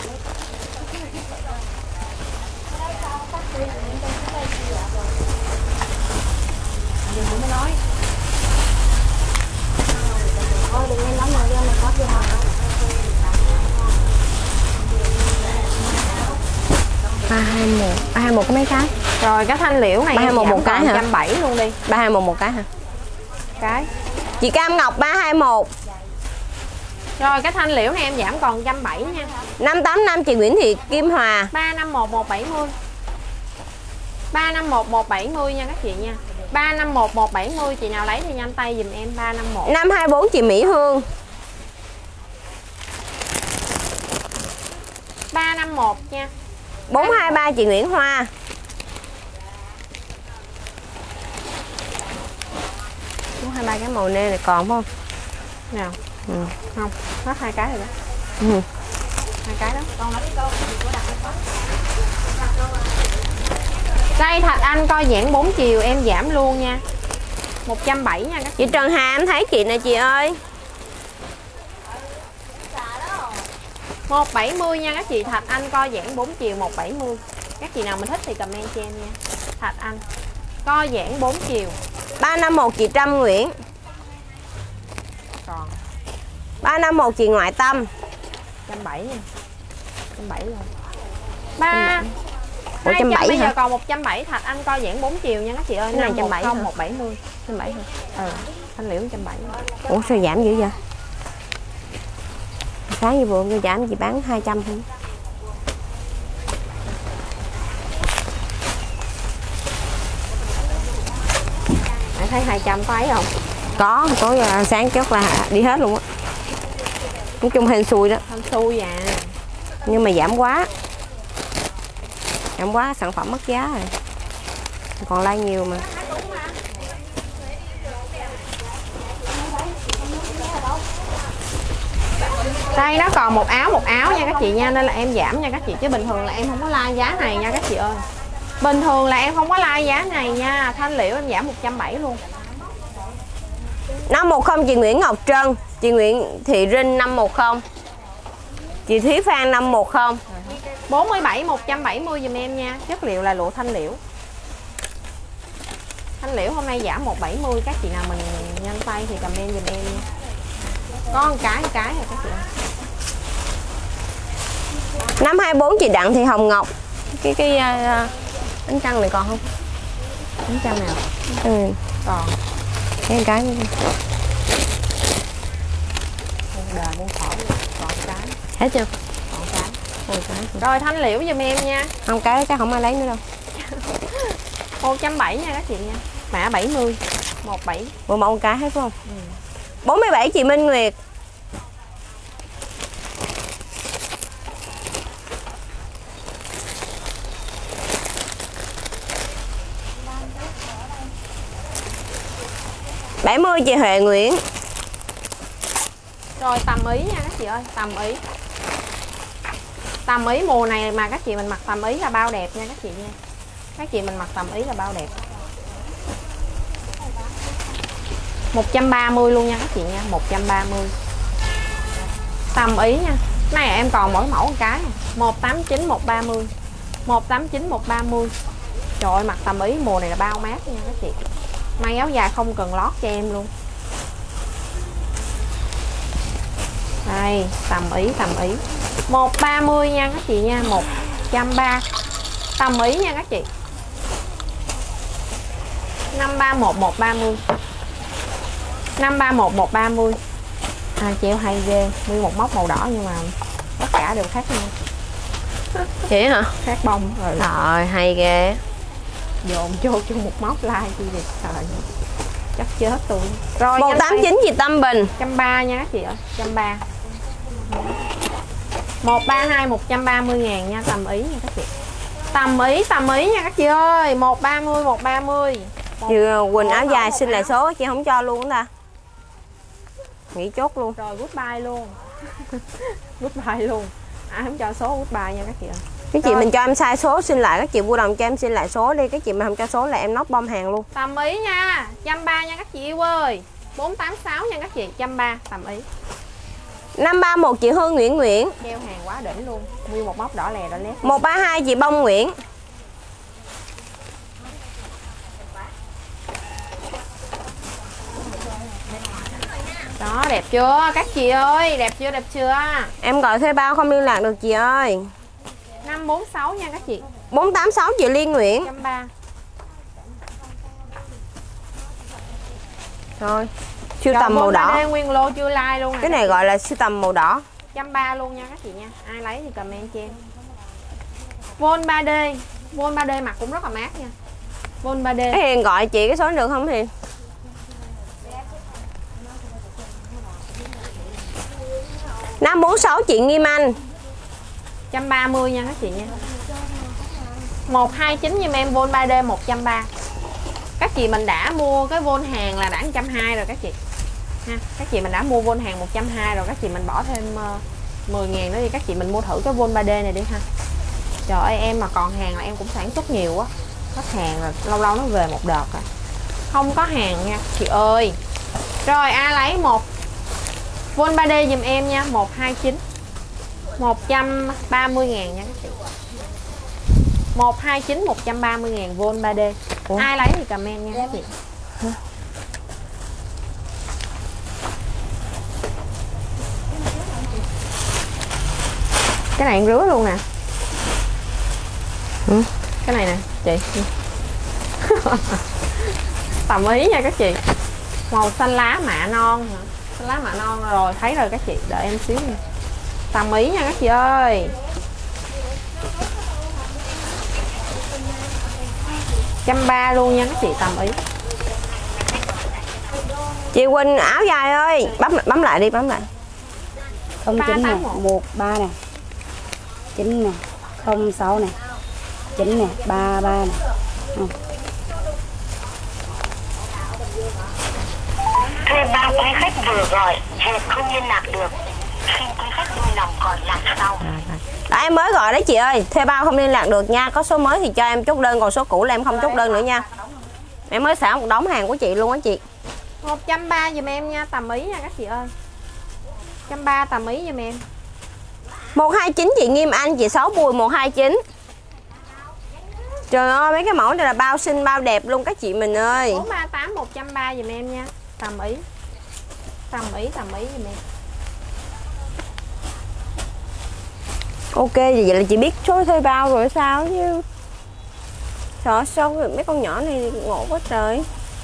ba hai một. ba hai một có mấy cái? Rồi cái thanh liễu này ba hai một một cái hả? một trăm bảy mươi luôn đi. ba hai một một cái hả? Cái. Chị Cam Ngọc ba hai một. Rồi cái thanh liễu này em giảm còn một trăm bảy mươi nha. năm tám năm chị Nguyễn Thị Kim Hòa. ba năm một một bảy mươi. ba năm một một bảy mươi nha các chị nha. ba năm một một bảy mươi, chị nào lấy thì nhanh tay giùm em. Ba năm một. năm hai bốn chị Mỹ Hương. ba năm một nha. bốn hai ba chị Nguyễn Hoa. bốn hai ba cái màu nê này còn không? Nào. Ừ. Không, hết hai cái rồi đó. Ừ. Hai cái đó. Đây Thạch Anh coi giảng bốn chiều em giảm luôn nha. một trăm bảy mươi nha các chị. Chị Trần Hà em thấy chị nè chị ơi. một bảy mươi nha các chị. Thạch Anh coi giảng bốn chiều một bảy mươi. Các chị nào mình thích thì comment cho em nha. Thạch Anh coi giảng bốn chiều. ba năm một chị Trâm Nguyễn. Còn ba năm một chị Ngoại Tâm. một trăm bảy mươi nha. một trăm bảy mươi rồi. ba Ủa, hai trăm một trăm bảy mươi bây giờ hả? còn một trăm bảy mươi. Thạch Anh coi giảng bốn chiều nha các chị ơi. Cái này năm một không một trăm bảy mươi hả? một bảy mươi. một trăm bảy mươi hả? Ừ, thanh liễu một trăm bảy mươi. Ủa sao giảm dữ vậy? Sáng như vừa tôi giảm chị bán hai trăm không? Bạn thấy hai trăm có ấy không? Có, tối uh, sáng chốt là đi hết luôn á. Nói chung hên xui đó. Hên xui à. Nhưng mà giảm quá. Giảm quá sản phẩm mất giá rồi. Còn like nhiều mà. Đây nó còn một áo một áo nha các chị nha, nên là em giảm nha các chị, chứ bình thường là em không có like giá này nha các chị ơi. Bình thường là em không có like giá này nha. Thanh liễu em giảm một trăm bảy mươi luôn. năm một không chị Nguyễn Ngọc Trân, chị Nguyễn Thị Rinh năm một không, chị Thúy Phan năm một không. bốn mươi bảy một trăm bảy mươi giùm em nha. Chất liệu là lụa thanh liễu. Thanh liễu hôm nay giảm một trăm bảy mươi, các chị nào mình nhanh tay thì comment giùm em nha. Có một cái một cái rồi các chị ơi. Năm hai bốn chị Đặng Thị Hồng Ngọc. Cái cái uh, bánh trăng này còn không? Bánh trăng nào? Ừ. Còn cái cái đời muôn khổ. Còn cái hết chưa? còn cái Còn cái rồi thanh liễu giùm em nha. không, cái chắc không ai lấy nữa đâu. một trăm bảy mươi nha các chị nha. Mã bảy mươi một bảy. Bộ mẫu cái hết phải không? Ừ. bốn mươi bảy chị Minh Nguyệt. bảy mươi chị Huệ Nguyễn. Rồi tầm ý nha các chị ơi, tầm ý. Tầm ý mùa này mà các chị mình mặc tầm ý là bao đẹp nha các chị nha. Các chị mình mặc tầm ý là bao đẹp. một trăm ba mươi luôn nha các chị nha, một trăm ba mươi. Tầm ý nha. Cái này em còn mỗi mẫu một cái. một tám chín một ba mươi. một tám chín một ba mươi. Trời ơi, mặc tầm ý mùa này là bao mát nha các chị. May áo dài không cần lót cho em luôn. Đây, tầm ý tầm ý. một trăm ba mươi nha các chị nha, một trăm ba mươi. Tầm ý nha các chị. năm ba một một ba mươi. năm ba một một ba mươi. À, treo hay ghê, nguyên một móc màu đỏ nhưng mà tất cả đều khác nhau. Chị hả? Khác bông rồi. Trời hay ghê. Dồn vô chung một móc like chi vậy trời. Chắc chết tôi. Rồi một tám chín chị Tâm Bình. một trăm ba mươi nha các chị ơi, một trăm ba mươi. một ba hai một trăm ba mươi ngàn nha, tầm ý nha các chị. Tầm ý tầm ý nha các chị ơi, một ba mươi một ba mươi. Chị Quỳnh áo dài xin lại số chị không cho luôn ta. Nghỉ chốt luôn. Rồi goodbye luôn. Goodbye luôn. Ai không cho số goodbye nha các chị ơi. Các chị Rồi. mình cho em sai số xin lại, các chị vui lòng cho em xin lại số đi, các chị mình không cho số là em nóc bom hàng luôn. Tầm ý nha, một trăm ba mươi nha các chị yêu ơi. bốn tám sáu nha các chị, một trăm ba mươi tầm ý. năm ba một chị Hương Nguyễn Nguyễn. Treo hàng quá đỉnh luôn. Nguyên một móc đỏ lè đỏ lét. một ba hai chị Bông Nguyễn. Đó, đẹp chưa các chị ơi, đẹp chưa đẹp chưa. Em gọi thuê bao không liên lạc được chị ơi. năm bốn sáu nha các chị. bốn tám sáu chị Liên Nguyễn. một trăm ba mươi. Thôi, siêu tầm màu đỏ. Nguyên lô chưa like luôn nè. Cái này gọi là siêu tầm màu đỏ. một trăm ba mươi luôn nha các chị nha. Ai lấy thì comment cho em. Von ba D. Von ba D mặc cũng rất là mát nha. Von ba D. Cái Hiền gọi chị cái số được không Hiền? năm bốn sáu chị Nghiêm Anh. một trăm ba mươi nha các chị nha. một hai chín giùm em Von ba D một trăm ba mươi. Các chị mình đã mua cái Von hàng là đã một trăm hai mươi rồi các chị. Ha, các chị mình đã mua Von hàng một trăm hai mươi rồi, các chị mình bỏ thêm uh, mười ngàn nữa đi, các chị mình mua thử cái Von ba D này đi ha. Trời ơi, em mà còn hàng là em cũng sản xuất nhiều quá. Hết hàng rồi, lâu lâu nó về một đợt rồi. Không có hàng nha chị ơi. Rồi ai lấy một Von ba D giùm em nha, một hai chín. một trăm ba mươi ngàn nha các chị. một hai chín một trăm ba mươi ngàn Von ba D. Ủa? Ai lấy thì comment nha các chị. Hả? Cái này em rứa luôn nè. Ừ. Cái này nè chị. Tầm ý nha các chị. Màu xanh lá mạ non hả? Xanh lá mạ non rồi, thấy rồi các chị, đợi em xíu nha. Tầm ý nha các chị ơi. một trăm ba mươi luôn nha các chị, tầm ý. Chị Quỳnh áo dài ơi, bấm bấm lại đi, bấm lại. không chín nè, một ba nè, chín nè, không sáu nè, chín nè, ba ba nè. Ừ. Quý khách vừa gọi hẹn không liên lạc được. Xin quý khách vui lòng gọi lại sau. Đó, em mới gọi đấy chị ơi. Thuê bao không liên lạc được nha. Có số mới thì cho em chốt đơn, còn số cũ là em không chốt đơn nữa nha. Em mới xả một đống hàng của chị luôn á chị. một trăm ba mươi giùm em nha, tầm ý nha các chị ơi. một trăm ba mươi tầm ý giùm em. một hai chín chị Nghiêm Anh, chị Sáu Bùi một hai chín. Trời ơi mấy cái mẫu này là bao xinh bao đẹp luôn các chị mình ơi. bốn ba tám một trăm ba mươi giùm em nha. Tầm ý. Tầm ý tầm ý giùm em. Ok vậy là chị biết số thuê bao rồi sao chứ. Sợ sao mấy con nhỏ này ngộ quá trời.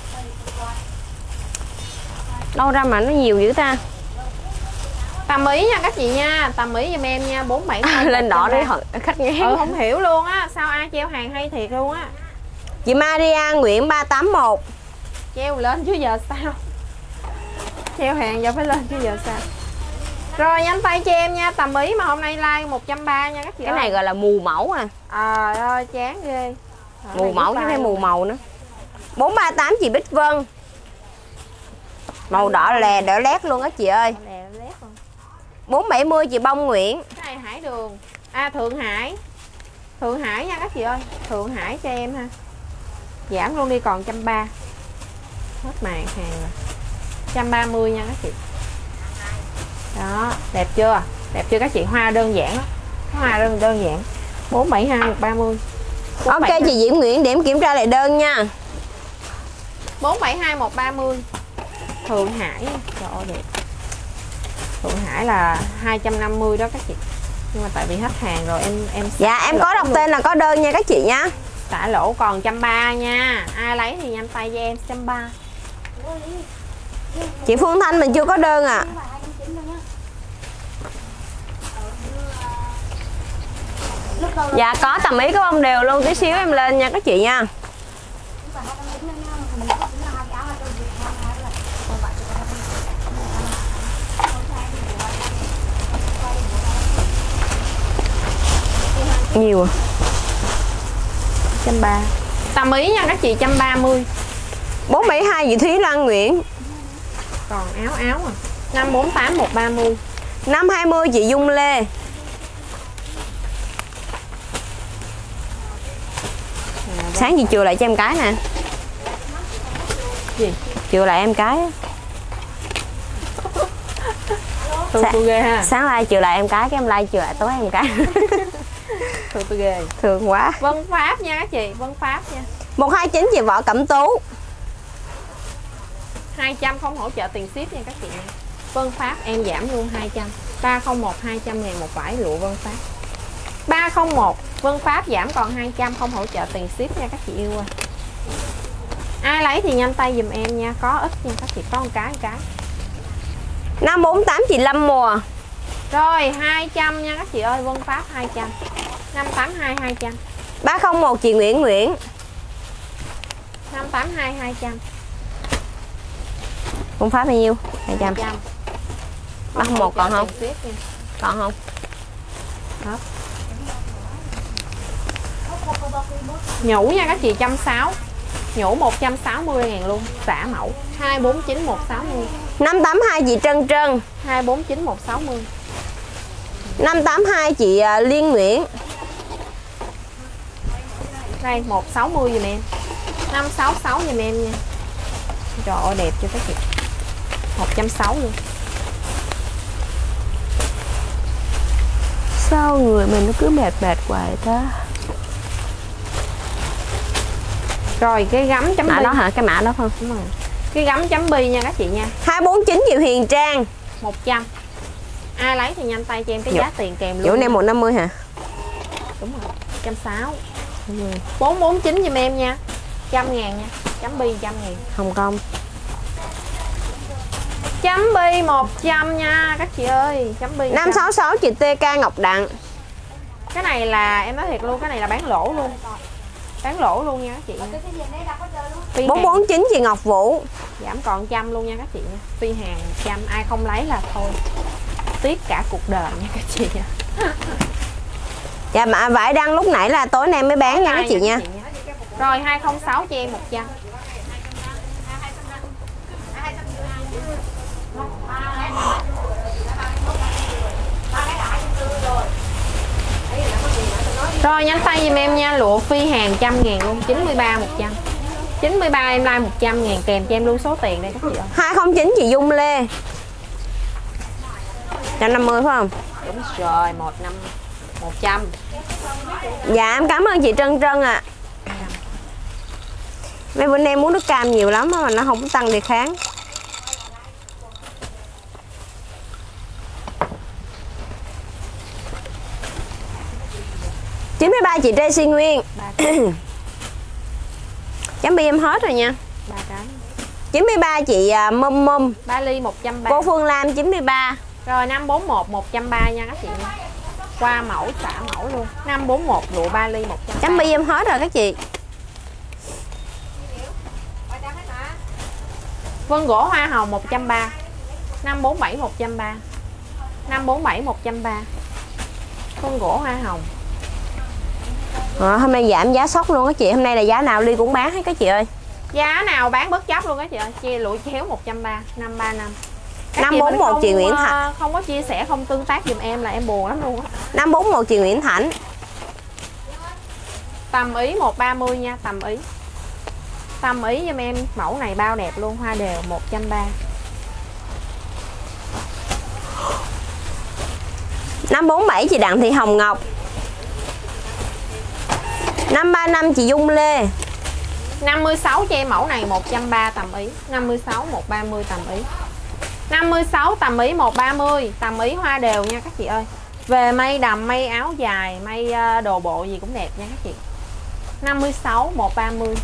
Đâu ra mà nó nhiều dữ ta. Tầm ý nha các chị nha, tầm ý giùm em nha, bốn bảy lên đỏ đi khách nghe. Ừ không hiểu luôn á, sao ai treo hàng hay thiệt luôn á. Chị Maria Nguyễn ba tám một. Treo lên chứ giờ sao. Treo hàng giờ phải lên chứ giờ sao. Rồi nhanh tay cho em nha, tầm ý mà hôm nay like một trăm ba mươi nha các chị. Cái ơi. này gọi là mù mẫu à. Trời ơi chán ghê. Ở Mù mẫu chứ phải mù màu nữa. bốn ba tám chị Bích Vân. Màu đỏ lè đỡ lét luôn á chị ơi. Lè lét luôn. bốn bảy mươi chị Bông Nguyễn. Cái này Hải Đường. À Thượng Hải. Thượng Hải nha các chị ơi. Thượng Hải cho em ha. Giảm luôn đi còn một trăm ba mươi. Hết màn hàng rồi. một trăm ba mươi nha các chị. Đó, đẹp chưa? Đẹp chưa các chị? Hoa đơn giản đó. Hoa đơn đơn giản. bốn bảy hai một ba mươi. Ok chị Diễm Nguyễn, điểm kiểm tra lại đơn nha. bốn bảy hai một ba mươi. Thượng Hải. Trời ơi đẹp. Thượng Hải là hai trăm năm mươi đó các chị. Nhưng mà tại vì hết hàng rồi em em Dạ em có đọc tên là có đơn nha các chị nha. xả lỗ còn một trăm ba mươi nha. Ai lấy thì nhanh tay cho em một trăm ba mươi. Chị Phương Thanh mình chưa có đơn à. Dạ có tầm ý có bông đều luôn, tí xíu em lên nha các chị nha. Nhiều à. một trăm ba mươi. Tầm ý nha các chị, một trăm ba mươi. bốn bảy hai chị Thúy Lan Nguyễn. Còn áo áo à. năm bốn tám một ba mươi. năm hai mươi chị Dung Lê. Sáng chị chừa lại cho em cái nè. Gì? Chừa lại em cái. Thương tôi ghê ha. Sáng like chừa lại em cái, cái em like chừa lại tối em cái. Thương tôi ghê. Thương quá. Vân Pháp nha các chị, Vân Pháp nha. một hai chín chị Võ Cẩm Tú. hai trăm không hỗ trợ tiền ship nha các chị. Vân Pháp em giảm luôn hai trăm. ba không một hai trăm ngàn một vải lụa Vân Pháp. ba không một Vân Pháp giảm còn hai trăm không hỗ trợ tiền ship nha các chị yêu ơi. Ai lấy thì nhanh tay giùm em nha, có ít nha các chị, có một cái một cái. năm bốn tám chị Lâm Mùa. Rồi hai trăm nha các chị ơi, Vân Pháp hai trăm. năm tám hai hai trăm. ba không một chị Nguyễn Nguyễn. năm tám hai hai trăm. Vân Pháp bao nhiêu? hai trăm. ba không một còn không? Còn không? Hết. Nhũ nha các chị, một trăm sáu mươi. Nhũ một trăm sáu mươi ngàn luôn, xả mẫu. hai bốn chín một sáu mươi. năm tám hai chị Trân Trân. hai bốn chín một sáu mươi. năm tám hai chị Liên Nguyễn. Đây một sáu mươi giùm em. năm sáu sáu giùm em nha. Trời ơi đẹp chưa các chị. một trăm sáu mươi luôn. Sao người mình nó cứ mệt mệt hoài ta. Rồi cái gấm chấm mã bi đó hả? Cái mã đó không? Đúng rồi. Cái gấm chấm bi nha các chị nha. hai bốn chín chị Huyền Trang. một trăm. Ai lấy thì nhanh tay cho em cái giá tiền kèm luôn. Chỗ này một trăm năm mươi hả? Đúng rồi. một trăm sáu mươi. bốn bốn chín giùm em nha. một trăm ngàn nha. Chấm bi một trăm ngàn. Hồng Kông. Chấm bi một trăm nha các chị ơi. Chấm bi năm sáu sáu chị tê ca Ngọc Đặng. Cái này là em nói thiệt luôn, cái này là bán lỗ luôn. Bán lỗ luôn nha các chị nha. bốn bốn chín chị Ngọc Vũ. Giảm còn một trăm luôn nha các chị nha. Phi hàng một trăm, ai không lấy là thôi. Tiếc cả cuộc đời nha các chị nha. Dạ mà vải đăng lúc nãy là tối nay mới bán nha các chị nha. Rồi hai không sáu cho em một trăm. Rồi nhanh tay giùm em nha, lụa phi hàng trăm ngàn luôn, chín mươi ba một trăm. chín mươi ba em like một trăm ngàn kèm cho em luôn số tiền đây các chị ơi. hai không chín chị Dung Lê. một trăm năm mươi phải không? Đúng rồi, một năm một trăm. Dạ em cảm ơn chị Trân Trân ạ. À. Mấy bữa nay muốn nước cam nhiều lắm mà nó không tăng đề kháng. chín mươi ba chị Tracy Nguyên. Chấm bi em hết rồi nha. ba cái. chín mươi ba chị Mum Mum. ba ly một trăm ba. Cô Phương Lam chín mươi ba. Rồi năm bốn một một trăm ba nha các chị nha. Qua mẫu xả mẫu luôn. năm bốn một lụa ba ly một trăm ba. Chấm bi em hết rồi các chị. Vân gỗ hoa hồng một trăm ba. năm bốn bảy một trăm ba. năm bốn bảy một trăm ba. Vân gỗ hoa hồng. À, hôm nay giảm giá sốc luôn các chị. Hôm nay là giá nào Ly cũng bán hết các chị ơi. Giá nào bán bất chấp luôn các chị ơi. Chia lụa chéo một trăm ba. năm ba năm. năm bốn một chị Nguyễn Thạnh. Không có chia sẻ, không tương tác giùm em là em buồn lắm luôn á. năm bốn một chị Nguyễn Thạnh. Tầm ý một ba mươi nha, tầm ý. Tầm ý giùm em, mẫu này bao đẹp luôn, hoa đều một trăm ba mươi. năm bốn bảy chị Đặng Thị Hồng Ngọc. năm ba năm chị Dung Lê. năm mươi sáu cho em mẫu này một trăm ba mươi tầm ý. năm mươi sáu một ba mươi tầm ý. năm mươi sáu tầm ý một ba mươi, tầm ý hoa đều nha các chị ơi. Về mây đầm, mây áo dài, mây đồ bộ gì cũng đẹp nha các chị. năm mươi sáu một ba mươi.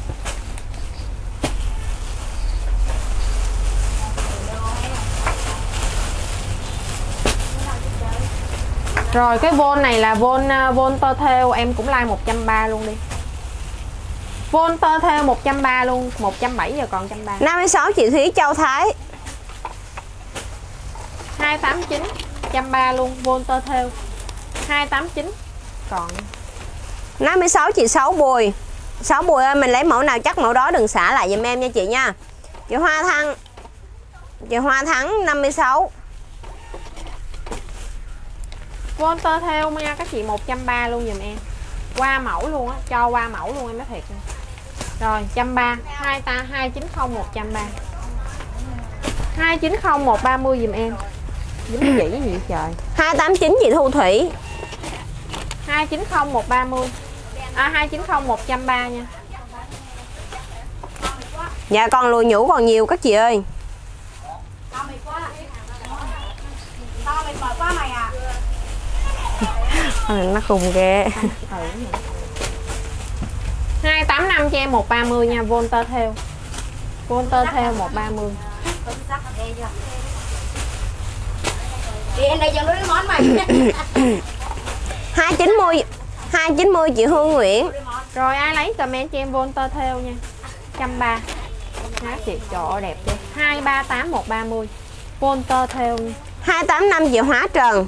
Rồi cái vôn này là vôn vôn tơ thêu, em cũng like một trăm ba mươi luôn đi. Vôn tơ thêu một trăm ba mươi luôn, một trăm bảy mươi giờ còn một trăm ba mươi. năm mươi sáu chị Thúy Châu Thái. hai tám chín, một trăm ba mươi luôn, vôn tơ thêu. hai tám chín còn. năm mươi sáu chị Sáu Bùi. Sáu Bùi ơi, mình lấy mẫu nào chắc mẫu đó đừng xả lại giùm em nha chị nha. Chị Hoa Thăng. Chị Hoa Thắng năm mươi sáu. Vôn tơ theo nha các chị, một trăm ba mươi luôn giùm em. Qua mẫu luôn á, cho qua mẫu luôn em nói thiệt nha. Rồi một trăm ba mươi, hai ta hai chín không một trăm ba mươi. hai chín không một ba mươi giùm em. Dính chỉ cái gì trời. hai tám chín chị Thu Thủy. hai chín không một ba mươi. À hai chín không một trăm ba mươi nha. Dạ còn lùi nhũ còn nhiều các chị ơi. Nó khùng ghê. hai tám năm cho em một ba mươi nha, Volter theo. Volter theo một ba mươi. Chị em đây dần đối món mày. hai chín mươi hai chín mươi chị Hương Nguyễn. Rồi ai lấy comment cho em Volter theo nha. một trăm ba mươi. Chị trời ơi đẹp chưa. hai ba tám một ba mươi. Volter theo nha. hai tám năm chị Hóa Trần.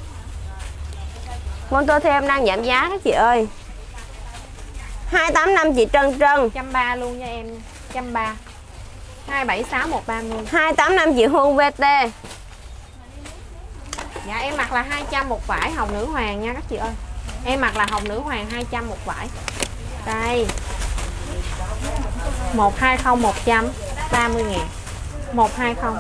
Volter theo em đang giảm giá các chị ơi. hai tám năm chị Trân Trân. một trăm ba mươi luôn nha em. một trăm ba mươi. hai bảy sáu một ba mươi. hai tám năm chị Hương vê tê. Dạ em mặc là hai trăm một vải hồng nữ hoàng nha các chị ơi. Em mặc là hồng nữ hoàng hai trăm một vải. Đây. một hai không một trăm ba mươi ngàn. một hai không.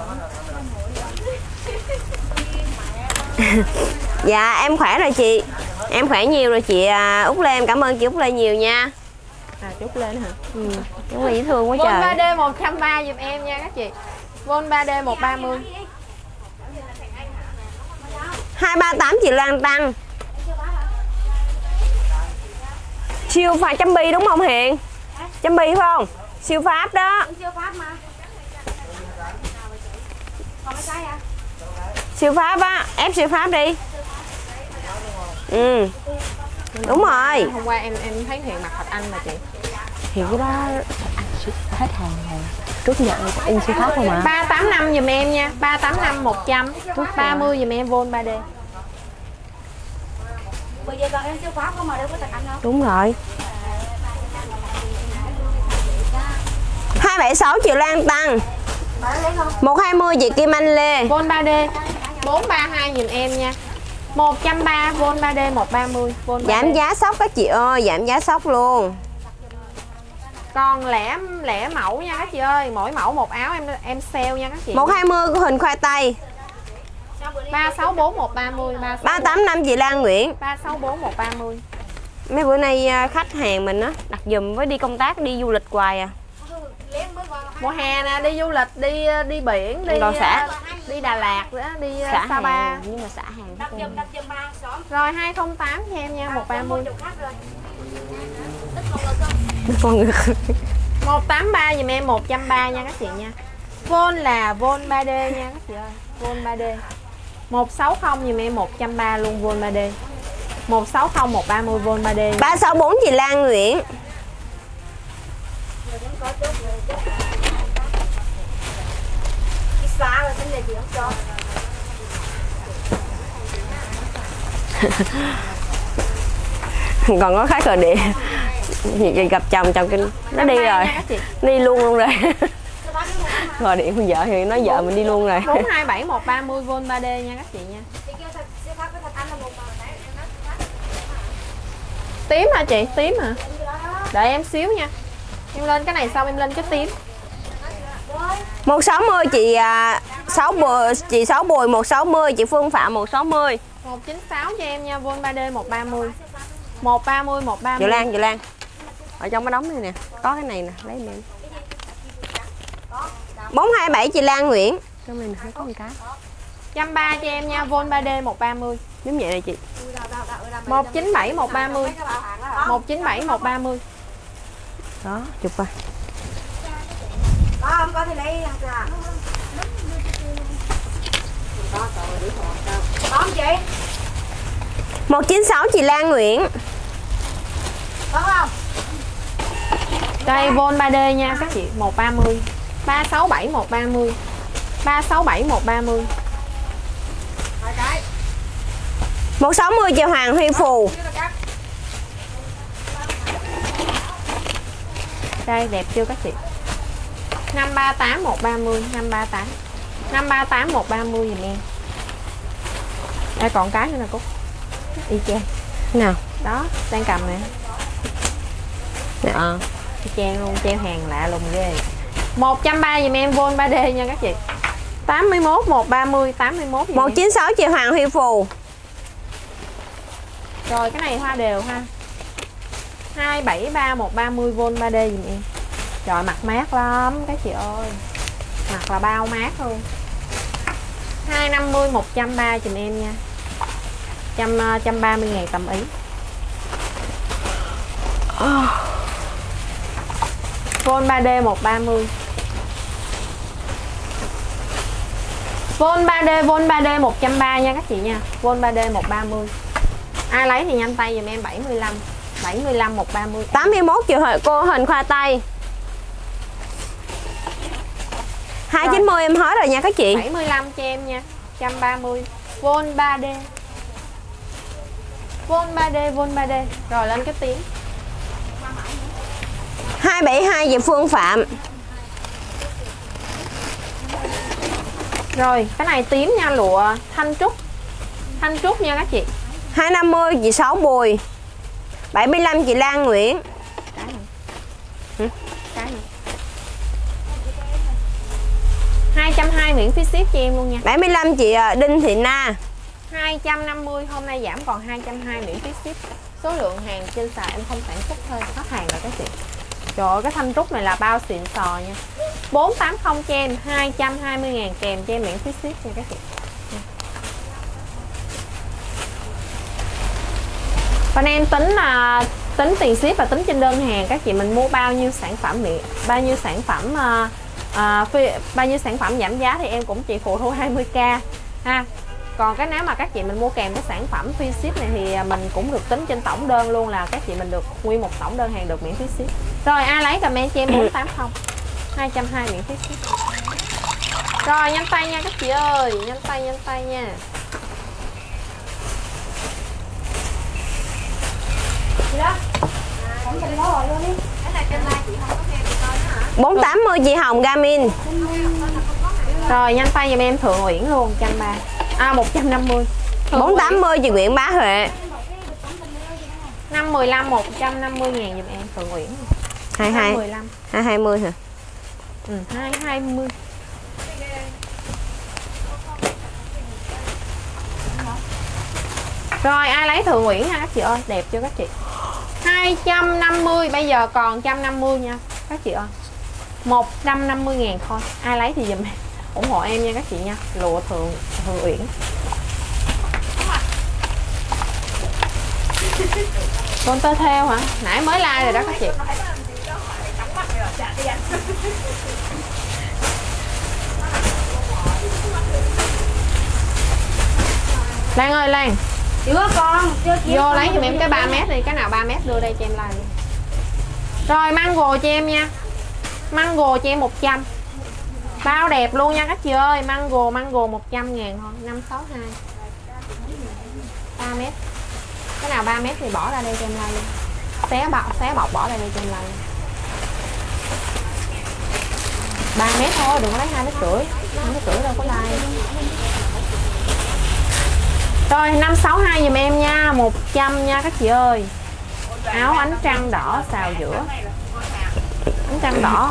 Dạ em khỏe rồi chị. Em khỏe nhiều rồi chị Út Lê. Em cảm ơn chị Út Lê nhiều nha. À chút lên hả? Ừ. Đúng là dễ thương quá Von trời. ba D một trăm ba mươi giùm em nha các chị. Von ba D một ba mươi. hai ba tám chị Lan Tăng. Siêu pha chấm bi đúng không Hiền? Chấm bi phải không? Siêu pháp đó. Siêu pháp mà. Còn mấy cái à? Siêu pháp á, ép siêu pháp đi. Ừ. Đúng rồi. Hôm qua em em thấy Hiền mặc Thạch Anh mà chị. Thì cái đó hết hàng rồi. Trước giờ in siêu pháp không ạ? ba tám năm giùm em nha. ba tám năm một trăm. ba mươi giùm em Von ba D. Bây giờ còn em siêu pháp không mà đâu có Thạch Anh đâu. Đúng rồi. hai bảy sáu chị Lan Tăng. một hai mươi chị Kim Anh Lê. Von ba D bốn ba hai giùm em nha. một trăm ba mươi vôn ba D một trăm ba mươi vôn Giảm giá sốc các chị ơi, giảm giá sốc luôn. Còn lẻ lẻ mẫu nha các chị ơi, mỗi mẫu một áo em em sale nha các chị. một hai mươi của Huỳnh khoai tây. ba sáu bốn một ba mươi ba tám năm chị Lan Nguyễn. ba sáu bốn một ba mươi. Mấy bữa nay khách hàng mình á đặt giùm với đi công tác, đi du lịch hoài à. Mùa hè nè, đi du lịch, đi đi biển, đi Còn xả. đi Đà Lạt đó, đi Xả Sapa. hàng, nhưng mà xả hàng. Rồi hai không tám cho em nha, một trăm ba mươi. Con người. một tám ba giùm em một trăm ba mươi nha các chị nha. Vôn là vôn ba D nha các chị ơi, vôn ba D. một sáu không giùm em một trăm ba mươi luôn, vôn ba D. một sáu không một ba mươi vôn ba D. ba sáu bốn chị Lan Nguyễn. Còn có khách gọi điện gặp chồng, chồng kinh nó đi rồi, đi luôn luôn rồi. Gọi điện con vợ thì nói vợ mình đi luôn rồi. bốn hai bảy một ba mươi vôn ba D nha các chị nha. Tím hả chị? Tím hả? Đợi em xíu nha. Em lên cái này xong em lên cái tím. một sáu mươi chị à, sáu bùi, chị sáu bùi một sáu mươi, chị Phương Phạm một sáu mươi. một chín sáu cho em nha, vôn ba D một ba mươi. một ba mươi một ba mươi. Chị Lan, chị Lan. Ở trong cái đống này nè, có cái này nè, lấy em. bốn hai bảy chị Lan Nguyễn. Trong này nè, có một cái. một trăm ba mươi cho em nha, vôn ba D một ba mươi. Giống vậy này chị. một chín bảy một ba mươi. một chín bảy một ba mươi. Đó, chụp qua. Có không? Có thì lấy ra. Có không chị? một chín sáu chị Lan Nguyễn. Có không? Đây vôn ba D nha các chị, một ba mươi. ba sáu bảy một ba mươi. ba sáu bảy một ba mươi. một sáu mươi chị Hoàng Huy Phù. Đây đẹp chưa các chị? năm ba tám một ba mươi, năm ba tám. năm ba tám một ba mươi giùm em. Đây còn cái nữa nè Cúc. Y chang. Nào. Đó, đang cầm nè. Ờ. Y chang luôn, treo hàng lạ lùng ghê. một trăm ba mươi giùm em vôn ba D nha các chị. tám mươi mốt một ba mươi, tám mươi mốt giùm một chín sáu chị Hoàng Huy Phù. Rồi cái này hoa đều ha. hai bảy ba một ba mươi vôn ba D giùm em. Trời mặt mát lắm các chị ơi. Mặt là bao mát luôn. hai năm mươi một trăm ba mươi giùm em nha. một trăm ba mươi ngàn tầm ý. Vôn ba D một ba mươi. Vôn ba D, vôn ba D một trăm ba mươi nha các chị nha. Vôn ba D một ba mươi. Ai lấy thì nhanh tay giùm em bảy mươi lăm. bảy mươi lăm một ba mươi. tám mươi mốt triệu cô Huỳnh khoai tây. hai chín mươi em hết rồi nha các chị. bảy mươi lăm cho em nha. một trăm ba mươi. Vôn ba D. Vôn ba D, vôn ba D. Rồi lên cái tím. hai bảy hai chị Phương Phạm. Rồi cái này tím nha, lụa thanh trúc. Thanh trúc nha các chị. hai năm mươi chị Sáu Bùi. bảy mươi lăm chị Lan Nguyễn. Cái này. Hử? Cái này. hai trăm hai mươi miễn phí ship cho em luôn nha. bảy mươi lăm chị Đinh Thị Na. hai trăm năm mươi hôm nay giảm còn hai trăm hai mươi miễn phí ship. Số lượng hàng trên sàn em không sản xuất thôi, hết hàng rồi các chị. Trời ơi cái thanh trúc này là bao xịn sò nha. bốn tám không cho em, hai trăm hai mươi ngàn kèm cho em miễn phí ship nha các chị. Bên em tính là tính tiền ship và tính trên đơn hàng các chị, mình mua bao nhiêu sản phẩm miệng, bao nhiêu sản phẩm uh, uh, phi, bao nhiêu sản phẩm giảm giá thì em cũng chỉ phụ thu hai mươi k ha. Còn cái nếu mà các chị mình mua kèm cái sản phẩm free ship này thì mình cũng được tính trên tổng đơn luôn, là các chị mình được nguyên một tổng đơn hàng được miễn phí ship. Rồi ai lấy comment cho em bốn tám không, hai trăm hai mươi miễn phí ship. Rồi nhanh tay nha các chị ơi, nhanh tay nhanh tay nha. bốn tám mươi chị Hồng Gamin. Rồi nhanh tay giùm em Thượng Uyển luôn, một trăm ba mươi. À một trăm năm mươi. bốn tám mươi chị Nguyễn Bá Huệ. Năm mười lăm một trăm năm mươi ngàn giùm em Phượng Nguyễn. Hai hai mười lăm. hai hai mươi hả? Ừ, hai hai mươi. Rồi ai lấy Thượng Nguyễn ha các chị ơi, đẹp chưa các chị? hai trăm năm mươi, bây giờ còn một trăm năm mươi nha các chị ơi. một trăm năm mươi ngàn thôi. Ai lấy thì dùm em, ủng hộ em nha các chị nha. Lụa Thượng Thượng Uyển. Con tơ theo hả? Nãy mới like rồi đó các chị. Lan ơi Lan. Chưa con, chưa kiếm. Vô lấy giùm em cái ba mét đi, cái nào ba mét đưa đây cho em like luôn. Rồi mango cho em nha. Mango cho em một trăm. Bao đẹp luôn nha các chị ơi. Mango mango một trăm ngàn thôi. Năm sáu hai. ba mét. Cái nào ba mét thì bỏ ra đây cho em like luôn. Xé bọc, xé bọc bỏ ra đây cho em like luôn. ba mét thôi, đừng có lấy hai mét rưỡi. hai mét rưỡi đâu có like. Rồi năm sáu hai giùm em nha, một trăm nha các chị ơi. Áo ánh trăng đỏ xào giữa. Ánh trăng đỏ.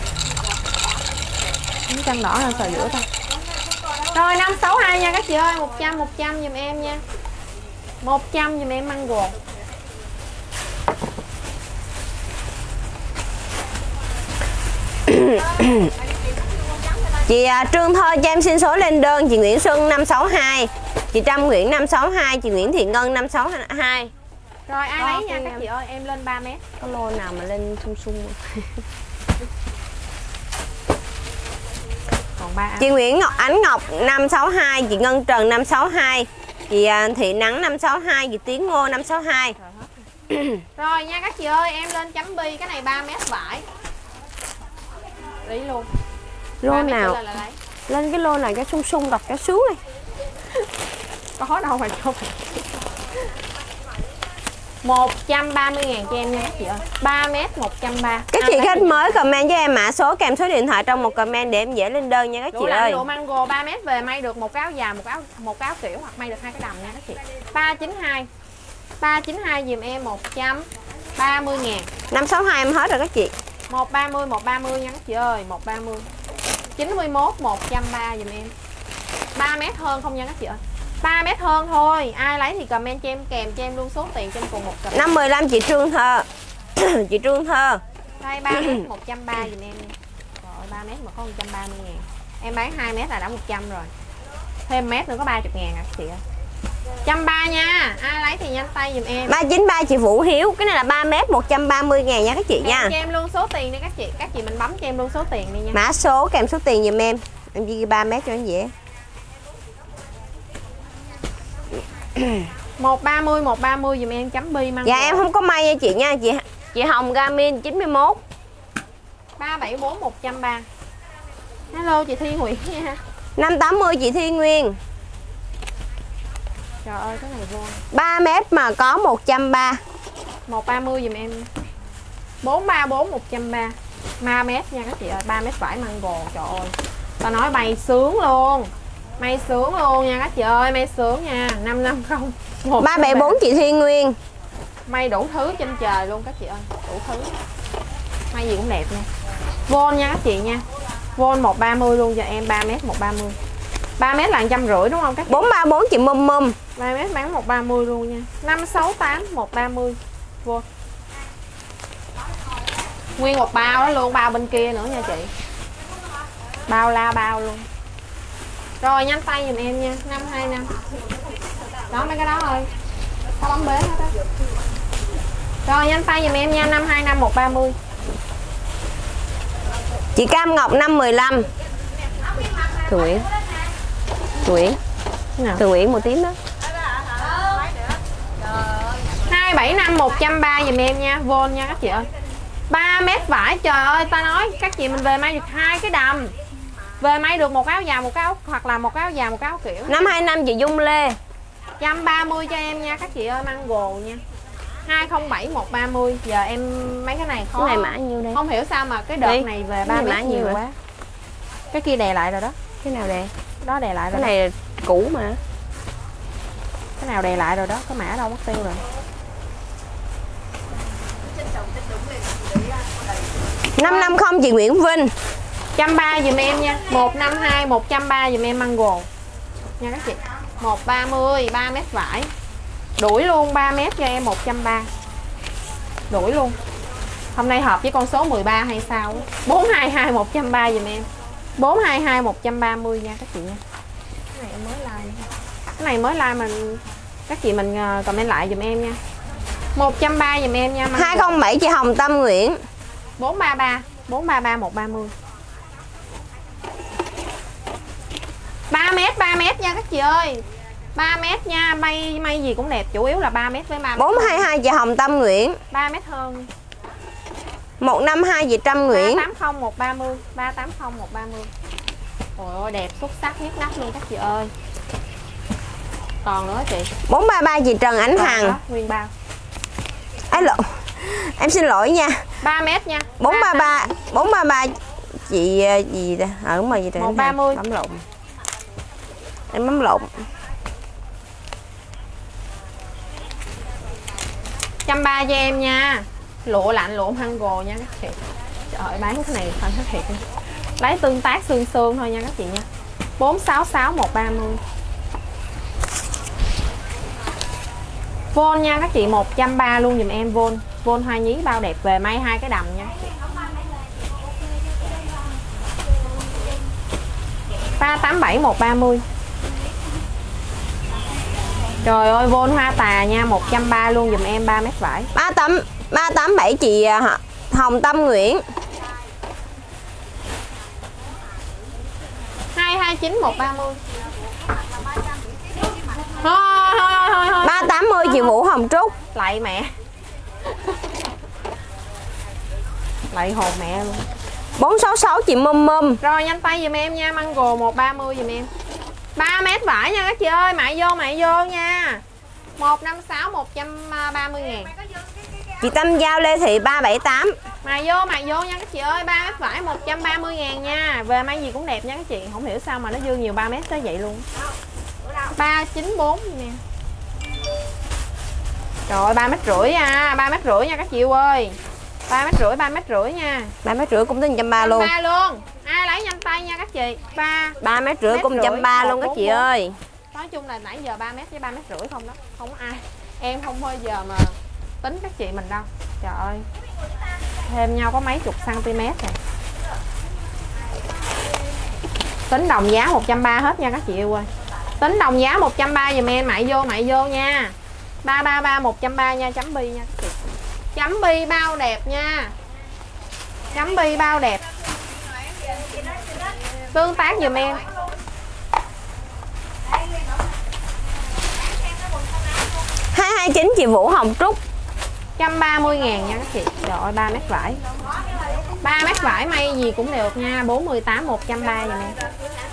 Ánh trăng đỏ hơn xào giữa thôi. Rồi năm sáu hai nha các chị ơi, một trăm một trăm giùm em nha. một trăm giùm em mango. Chị à, Trương Thơ cho em xin số lên đơn. Chị Nguyễn Xuân năm sáu hai, chị Trâm Nguyễn năm sáu hai, chị Nguyễn Thị Ngân năm sáu hai. Rồi ai lấy nha các chị ơi, em lên ba mét. Có lô nào mà lên sung sung không? Còn ba. Chị Nguyễn Ngọc Ánh Ngọc năm sáu hai, chị Ngân Trần năm sáu hai, chị Thị Nắng năm sáu hai, chị Tiến Ngô năm sáu hai. Rồi nha các chị ơi, em lên chấm bi cái này ba mét vải. Lý luôn. Lô nào? Lên, là lấy. Lên cái lô này cái sung sung đọc cái xuống đi. Có đâu mà không. một trăm ba mươi ngàn cho em nha các chị ơi. ba mét một trăm ba mươi. Các chị khách mới comment cho em mã số kèm số điện thoại trong một comment để em dễ lên đơn nha các chị ơi. Lụa mango ba mét về may được một cái áo dài, một cái áo một cái áo kiểu hoặc may được hai cái đầm nha các chị. ba chín hai. ba chín hai giùm em một trăm ba mươi ngàn. năm sáu hai em hết rồi các chị. một ba mươi một ba mươi nha các chị ơi, một ba mươi. chín mươi mốt một trăm ba mươi giùm em. ba mét hơn không nha các chị ơi. ba mét hơn thôi. Ai lấy thì comment cho em kèm cho em luôn số tiền trên cùng một cặp. năm mười lăm chị Trương Thơ. Chị Trương Thơ. Đây ba mét một trăm ba mươi giùm em. Rồi ba mét mà có một trăm ba mươi ngàn. Em bán hai mét là đã một trăm rồi. Thêm mét nữa có ba mươi ngàn à các chị ơi. một trăm ba mươi nha. Ai lấy thì nhanh tay giùm em. ba chín ba chị Vũ Hiếu. Cái này là ba mét một trăm ba mươi ngàn nha các chị nha. Cho em luôn số tiền đi các chị. Các chị mình bấm cho em luôn số tiền đi nha. Mã số kèm số tiền giùm em. Em ghi ba mét cho nó dễ. một ba mươi một ba mươi giùm em chấm bi mang. Dạ em không có may nha chị nha. Chị chị Hồng Gamin chín mươi mốt. ba bảy bốn một trăm ba mươi. Hello chị Thi Nguyễn nha. năm tám mươi chị Thi Nguyên. Trời ơi cái này vô. ba mét mà có một trăm ba mươi. một ba mươi giùm em. bốn ba bốn một trăm ba mươi. ba mét nha các chị ơi, ba mét vải mango. Trời ơi. Tao nói bay sướng luôn. May sướng luôn nha các chị ơi, may sướng nha. năm năm không. ba bảy bốn chị Thi Nguyên. May đủ thứ trên trời luôn các chị ơi, đủ thứ. May gì cũng đẹp nha. Von nha các chị nha. Von một ba mươi luôn cho em, ba mét một ba mươi. ba mét là một trăm rưỡi đúng không các chị? bốn ba bốn chị Mum Mum. ba mét bán một ba mươi luôn nha. năm sáu tám một ba mươi. Vô. Nguyên một bao đó luôn, bao bên kia nữa nha chị. Bao la bao luôn. Rồi nhanh tay giùm em nha, năm hai năm. Đó mấy cái đó thôi. Có bấm bế hết đó. Rồi nhanh tay giùm em nha, năm hai năm một ba mươi. Chị Cam Ngọc năm mười lăm. Thường Nguyễn. Thường Nguyễn. Thường Nguyễn màu tím đó. hai bảy năm một trăm ba mươi giùm em nha, Von nha các chị ơi. ba mét vải, trời ơi, ta nói các chị mình về may được hai cái đầm. Về may được một áo dài, một áo hoặc là một áo dài, một áo kiểu. năm hai năm chị Dung Lê. một trăm ba mươi cho em nha các chị ơi, mango nha. hai không bảy một ba mươi. Giờ em mấy cái này khó. Cái này mã nhiêu đây? Không hiểu sao mà cái đợt Đi. này về Cái ba này mã mét nhiêu nhiều vậy? quá. Cái kia đè lại rồi đó. Cái nào đè? Đó đè lại rồi. Cái này cũ mà. Cái nào đè lại rồi đó, cái mã đâu mất tiêu rồi. năm năm không chị Nguyễn Vinh. một trăm ba mươi giùm em nha. một năm hai một trăm ba mươi giùm em mango. Nha các chị. một ba mươi, ba mét vải. Đuổi luôn ba mét cho em một trăm ba mươi. Đuổi luôn. Hôm nay hợp với con số mười ba hay sao? bốn hai hai một trăm ba mươi giùm em. bốn hai hai một trăm ba mươi nha các chị nha. Cái này em mới like. Cái này mới like mình các chị mình comment lại giùm em nha. một trăm ba mươi giùm em nha. hai không bảy chị Hồng Tâm Nguyễn. bốn ba ba, bốn ba ba một ba mươi. ba mét, ba mét nha các chị ơi. ba mét nha, may may gì cũng đẹp, chủ yếu là ba mét với ba mét. bốn hai hai chị Hồng Tâm Nguyễn. ba mét hơn. một năm hai chị Trâm Nguyễn. ba tám không một ba mươi, ba tám không một ba mươi. Trời ơi đẹp xuất sắc nhất nắp luôn các chị ơi. Còn nữa chị. bốn ba ba chị Trần Ánh Còn Hằng. đó, nguyên bao. Ấy lộn. Em xin lỗi nha. ba mét nha. bốn ba ba, bốn ba ba chị gì ta? Ờ đúng rồi chị Trần. một ba mươi. Bấm lộn. Em bấm lộn. một trăm ba mươi cho em nha. Lụa lạnh, lụa mango nha các chị. Trời ơi bán cái này phải thiệt. Lấy tương tác xương xương thôi nha các chị nha. bốn sáu sáu một ba mươi. Von nha các chị, một trăm ba mươi luôn dùm em von. Von hoa nhí bao đẹp về may hai cái đầm nha. ba tám bảy một ba mươi. Trời ơi von hoa tà nha, một trăm ba mươi luôn dùm em ba mét vải. ba tám ba tám bảy chị Hồng Tâm Nguyễn. hai hai chín một ba mươi. Thôi thôi thôi thôi. ba tám mươi chị Vũ Hồng Trúc. Lạy mẹ. Lạy hồn mẹ luôn. bốn sáu sáu chị Mum Mum. Rồi nhanh tay dùm em nha, mango một ba mươi dùm em. ba mét vải nha các chị ơi, mại vô mại vô nha. một năm sáu một trăm ba mươi ngàn. Chị Tâm Giao Lê Thị ba bảy tám. Mại vô mại vô nha các chị ơi, ba mét vải một trăm ba mươi ngàn nha. Về may gì cũng đẹp nha các chị, không hiểu sao mà nó dư nhiều ba mét tới vậy luôn. ba chín bốn nè. Trời ơi ba mét rưỡi à, ba mét rưỡi nha các chị yêu ơi. ba mét rưỡi, ba mét rưỡi nha. ba mét rưỡi cũng tính một trăm ba mươi luôn. ba luôn. Ai lấy nhanh tay nha các chị. ba ba mét rưỡi cũng một trăm ba mươi luôn các chị ơi. Nói chung là nãy giờ ba mét với ba mét rưỡi không đó. Không có ai. Em không bao giờ mà tính các chị mình đâu. Trời ơi. Thêm nhau có mấy chục cm này. Tính đồng giá một trăm ba mươi hết nha các chị yêu ơi. Tính đồng giá một trăm ba mươi giùm em, mại vô mại vô nha. ba ba ba một trăm ba mươi nha, chấm bi nha các chị. Chấm bi bao đẹp nha. Chấm bi bao đẹp. Tương tác giùm em. hai hai chín chị Vũ Hồng Trúc. một trăm ba mươi ngàn nha các chị. Trời ơi ba mét vải. ba mét vải may gì cũng được nha. bốn mươi tám một trăm ba mươi giùm em.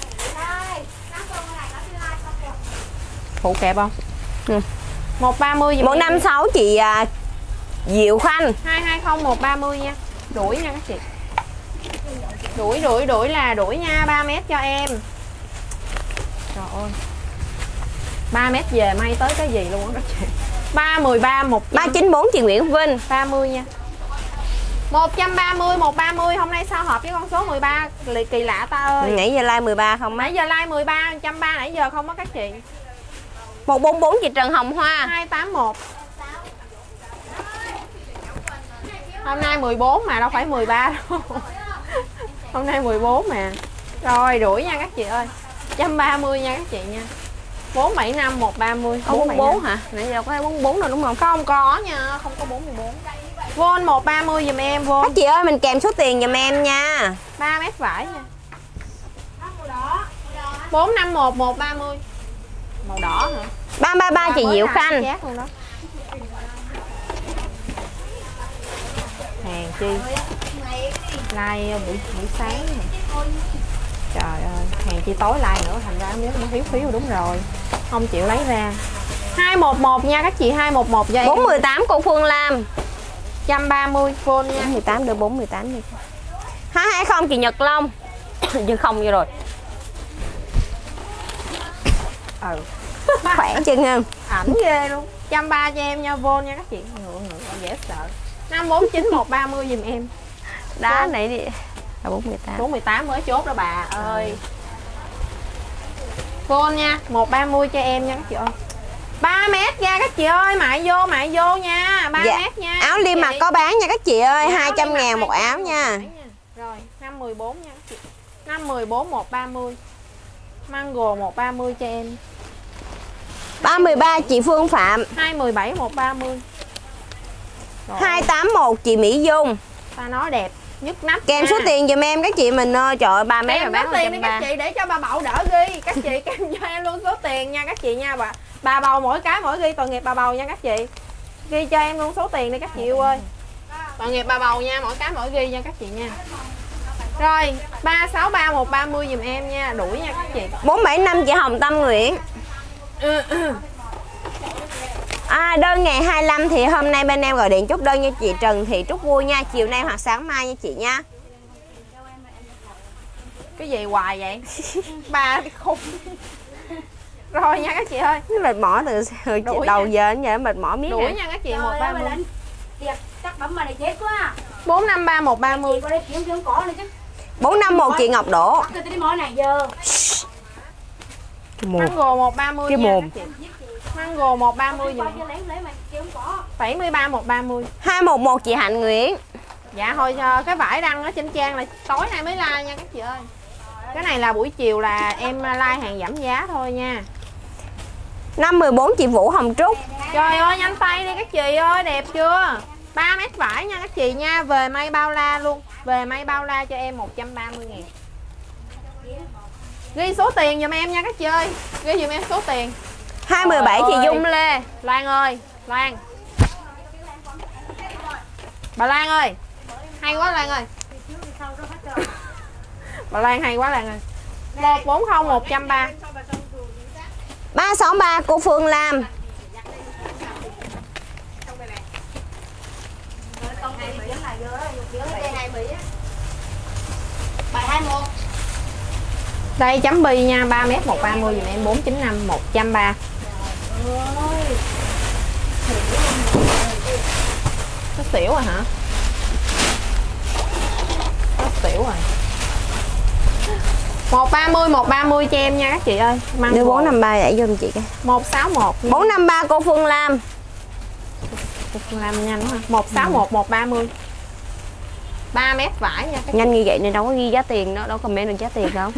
Phụ kẹp không? Ừ. một ba mươi giùm một em. năm sáu chị à, Diệu Khanh. hai hai không một ba mươi nha. Đuổi nha các chị. Đuổi đuổi đuổi là đuổi nha, ba mét cho em. Trời ơi. ba mét về may tới cái gì luôn á các chị. ba mười ba một trăm. ba chín bốn chị Nguyễn Vinh. ba mươi nha. một trăm ba mươi, một trăm ba mươi. Hôm nay sao hợp với con số mười ba kỳ lạ ta ơi. Nãy giờ like mười ba không Nãy giờ like mười ba, một trăm ba mươi nãy giờ không có các chị. một bốn bốn chị Trần Hồng Hoa. hai tám một. Hôm nay mười bốn mà đâu phải mười ba đâu. Hôm nay mười bốn mà. Rồi đuổi nha các chị ơi. một trăm ba mươi nha các chị nha. bốn bảy năm một ba mươi. Không bốn bốn hả? Nãy giờ có thấy bốn bốn đâu đúng không? Không có nha, không có bốn mươi bốn. Von một ba mươi giùm em vô. Các chị ơi mình kèm số tiền giùm em nha. ba mét vải nha. bốn năm một một ba mươi. Màu đỏ hả? ba ba ba chị Diệu Khanh. Luôn đó. Hàng chi like buổi buổi sáng này. Trời ơi, hàng chi tối like nữa thành ra muốn nó thiếu phiếu đúng rồi. Không chịu lấy ra. hai một một nha các chị, hai một một cho em. bốn một tám cô Phương Lam. một trăm ba mươi full nha. bốn một tám đưa bốn một tám đi. hai hai không chị Nhật Long. Nhưng không vô rồi. Ừ. Khỏe chân không? Ảnh ghê luôn. một trăm ba mươi cho em nha, vô nha các chị. Ngựa ngựa dễ sợ. năm bốn chín một ba mươi giùm em. Đá này đi. Là bốn mươi tám. bốn mươi tám mới chốt đó bà ơi. Vô nha, một ba mươi cho em nha các chị ơi. ba mét nha các chị ơi, mại vô mại vô nha, ba Dạ. mét nha. Áo liêm mặc có bán nha các chị ơi, Dạ, hai trăm áo liêm ngàn mặc một áo nha. Rồi, năm mười bốn nha các chị. năm mười bốn một ba mươi. Mango một ba mươi cho em. ba mươi ba chị Phương Phạm. hai mười bảy một ba mươi. Rồi, hai tám mốt chị Mỹ Dung. ta nói đẹp, nhức nắp. Kèm nha. số tiền giùm em các chị mình ơi. Trời ơi, ba mét Kèm mà số bán tiền đi một trăm các ba mươi. chị để cho bà Bầu đỡ ghi. Các chị kèm cho em luôn số tiền nha các chị nha bà. Bà Bầu mỗi cái mỗi ghi tội nghiệp bà Bầu nha các chị. Ghi cho em luôn số tiền đi các chị yêu ơi. Tội nghiệp bà Bầu nha, mỗi cái mỗi ghi nha các chị nha. Rồi, ba sáu ba một ba mươi giùm em nha, đuổi nha các chị. bốn bảy năm chị Hồng Tâm Nguyễn. À, đơn ngày hai mươi lăm thì hôm nay bên em gọi điện chốt đơn cho chị Trần Thị Trúc vui nha. Chiều nay hoặc sáng mai nha chị nha. Cái gì hoài vậy? Ba cái khùng. Rồi nha các chị ơi. Nó mệt mỏi từ từ Đuổi đầu nha. giờ đến giờ mệt mỏi miếng Đuổi nè. nha các chị, một ba mươi. Chắc bấm mà này chết quá. bốn năm ba một ba mươi. Qua đây kiếm kiếm có này chứ. bốn năm mốt chị Ngọc Đỗ. Bắt cái tí món này giờ. Cái mồm. Mango một ba mươi Cái nha mồm. các chị. Mango một ba mươi giùm em. Lấy lấy mà kiếm có. bảy mươi ba một ba mươi. hai một một chị Hạnh Nguyễn. Dạ thôi cho cái vải đăng ở trên trang là tối nay mới like nha các chị ơi. Cái này là buổi chiều là em like hàng giảm giá thôi nha. năm mười bốn chị Vũ Hồng Trúc. Trời ơi nhanh tay đi các chị ơi, đẹp chưa? ba mét vải nha các chị nha, về may bao la luôn. Về may bao la cho em một trăm ba mươi ngàn. Ghi số tiền giùm em nha các chị ơi. Ghi giùm em số tiền. hai mười bảy chị Trời Dung ơi. Lê. Lan ơi, Lan. Bà Lan ơi. Hay quá Lan ơi. Bà Lan hay quá Lan ơi. một bốn không một trăm ba mươi. ba sáu ba cô Phương Lam. Bài hai mươi mốt. Đây chấm bi nha, ba mét một ba mươi giùm em bốn chín năm một trăm ba mươi. Nó xỉu rồi hả? Nó xỉu rồi. một ba mươi một ba mươi cho em nha các chị ơi. Đưa bốn năm ba để giùm chị cái. một sáu một bốn năm ba cô Phương Lam. làm nhanh quá. một sáu một một ba mươi. ba mét vải nha các Nhanh như vậy nên đâu có ghi giá tiền đó, đâu comment được giá tiền đâu.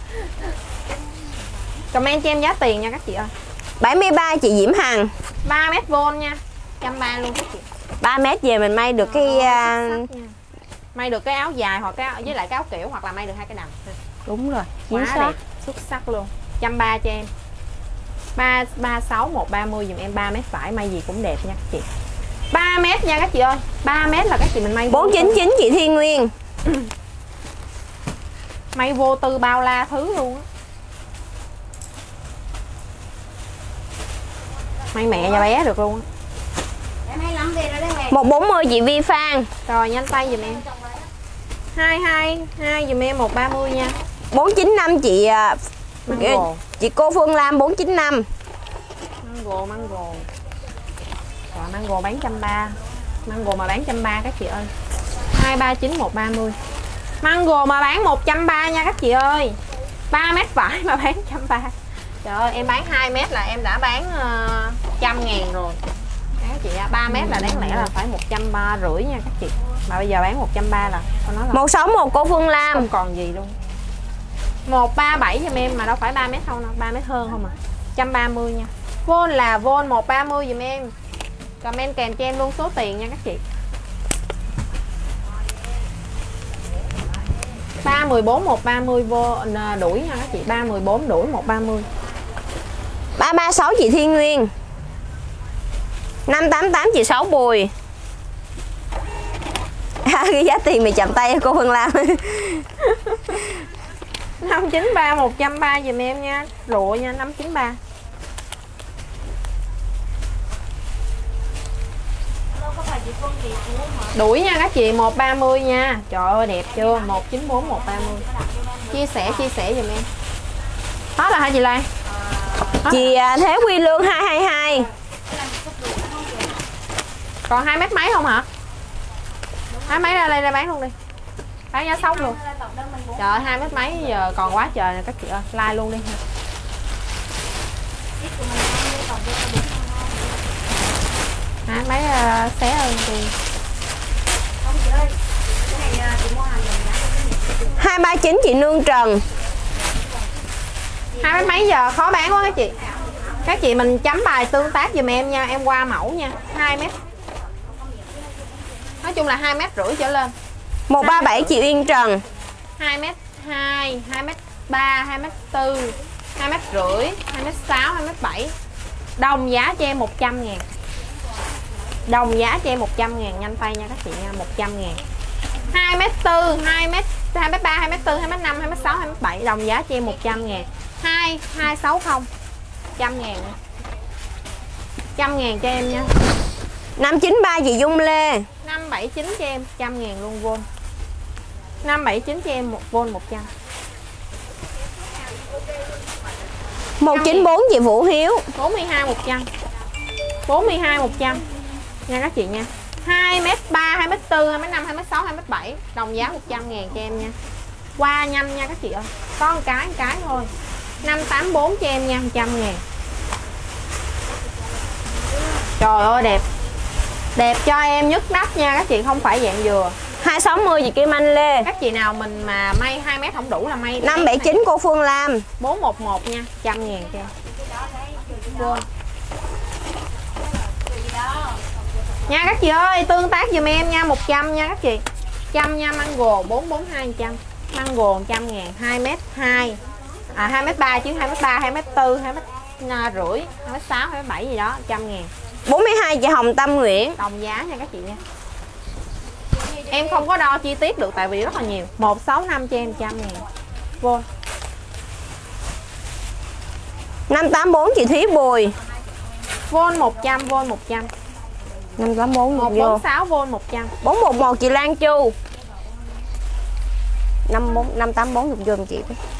comment cho em giá tiền nha các chị ơi. bảy mươi ba chị Diễm Hằng. ba mét vôn nha, một trăm ba mươi luôn các chị. ba mét về mình may được cái uh... may được cái áo dài hoặc cái áo, với lại cái áo kiểu hoặc là may được hai cái đầm. Đúng rồi, Quá chính xác. đẹp, xuất sắc luôn. một trăm ba mươi cho em. ba ba sáu một ba mươi giùm em, ba mét vải may gì cũng đẹp nha các chị. ba mét nha các chị ơi. ba mét là các chị mình may bốn chín chín chị Thiên Nguyên. may vô tư bao la thứ luôn á. May mẹ và bé được luôn á. Em hay lắm về rồi đây mẹ. một bốn mươi chị Vi Phan. Rồi nhanh tay giùm em. hai hai hai giùm em một ba mươi nha. bốn chín năm chị uh, Mango. chị cô Phương Lam bốn chín năm. Mango mango. Rồi mango bán một trăm ba mươi. Mango mà bán một trăm ba mươi các chị ơi. hai ba chín một ba mươi. Mango mà bán một trăm ba mươi nha các chị ơi. ba mét vải mà bán một trăm ba mươi. Trời ơi em bán hai mét là em đã bán uh, một trăm ngàn rồi. Các chị ba mét là đáng lẽ là phải một trăm ba mươi rưỡi nha các chị. Mà bây giờ bán một trăm ba mươi là con nói là một sáu một cô Phương Lam. không còn gì luôn. một ba bảy giùm em mà đâu phải ba mét không đâu, ba mét hơn không à. một trăm ba mươi nha. Vôn là vôn một ba mươi giùm em. Comment kèm cho em luôn số tiền nha các chị. ba mười bốn một ba mươi vô đuổi nha các chị, ba mười bốn đuổi một ba mươi. ba ba sáu chị Thiên Nguyên. năm tám tám chị Sáu Bùi. Cái giá tiền mày chậm tay cô Phương Lam. năm chín ba một trăm ba mươi giùm em nha. Rụa nha, năm chín ba. Đuổi nha các chị, một ba mươi nha. Trời ơi đẹp chưa? một chín bốn một ba mươi. Chia sẻ chia sẻ giùm em. Hết rồi hả chị Lan? Chị Thế Quy Lương hai hai hai. Còn hai mét mấy không hả? Hai mấy ra đây ra bán luôn đi. Bán giá sốc luôn. Trời ơi, hai mét mấy giờ còn quá trời nè các chị ơi, like luôn đi. Hai mấy uh, xé hơn thì hai ba chín chị Nương Trần. hai mét mấy giờ khó bán quá các chị. Các chị mình chấm bài tương tác giùm em nha, em qua mẫu nha. Hai mét. Nói chung là hai mét rưỡi trở lên. Một ba bảy chị Uyên Trần. Hai mét hai, hai mét ba, hai mét tư, hai mét rưỡi, hai mét sáu, hai mét bảy. Đồng giá cho em một trăm ngàn. Đồng giá cho em một trăm ngàn, nhanh tay nha các chị nha, một trăm ngàn. Hai mét tư, hai mét, hai mét ba, hai mét tư, hai mét năm, hai mét sáu, hai mét bảy. Đồng giá cho em một trăm ngàn. Hai, hai sáu không, một trăm ngàn. một trăm ngàn cho em nha. Năm chín ba chị Dung Lê. Năm bảy chín cho em, một trăm ngàn luôn vôn. Năm bảy chín cho em một vôn một trăm. Một chín bốn chị Vũ Hiếu. Bốn mươi hai một trăm. Bốn mươi hai một trăm nha các chị nha. Hai mét ba, hai mét tư, hai mét năm, hai mét sáu, hai mét bảy. Đồng giá một trăm ngàn cho em nha. Qua nhanh nha các chị ơi. Có một cái, một cái thôi. Năm tám bốn cho em nha, một trăm ngàn. Trời ơi đẹp. Đẹp cho em nhức nắp nha các chị, không phải dạng dừa. Hai sáu mươi chị Kim Anh Lê. Các chị nào mình mà may hai mét không đủ là may Năm bảy chín cô Phương Lam. Bốn một một nha, một trăm ngàn cho em. Vô. Nha các chị ơi, tương tác giùm em nha, một trăm nha các chị. một trăm nha, mango bốn bốn hai một trăm. Mango một trăm ngàn, hai mét hai. À hai mét ba chứ, hai mét ba, hai mét tư, hai mét rưỡi, hai mét sáu, hai mét bảy gì đó, một trăm ngàn. Bốn mươi hai chị Hồng Tâm Nguyễn. Đồng giá nha các chị nha. Em không có đo chi tiết được tại vì rất là nhiều. Một sáu năm cho em một trăm ngàn. Vô. Năm tám bốn chị Thúy Bùi. Vôn một trăm, vôn một trăm. Năm tám bốn một vô. bốn sáu vôn một trăm. Bốn một một chị Lan Chu. Năm bốn năm tám bốn vô chị.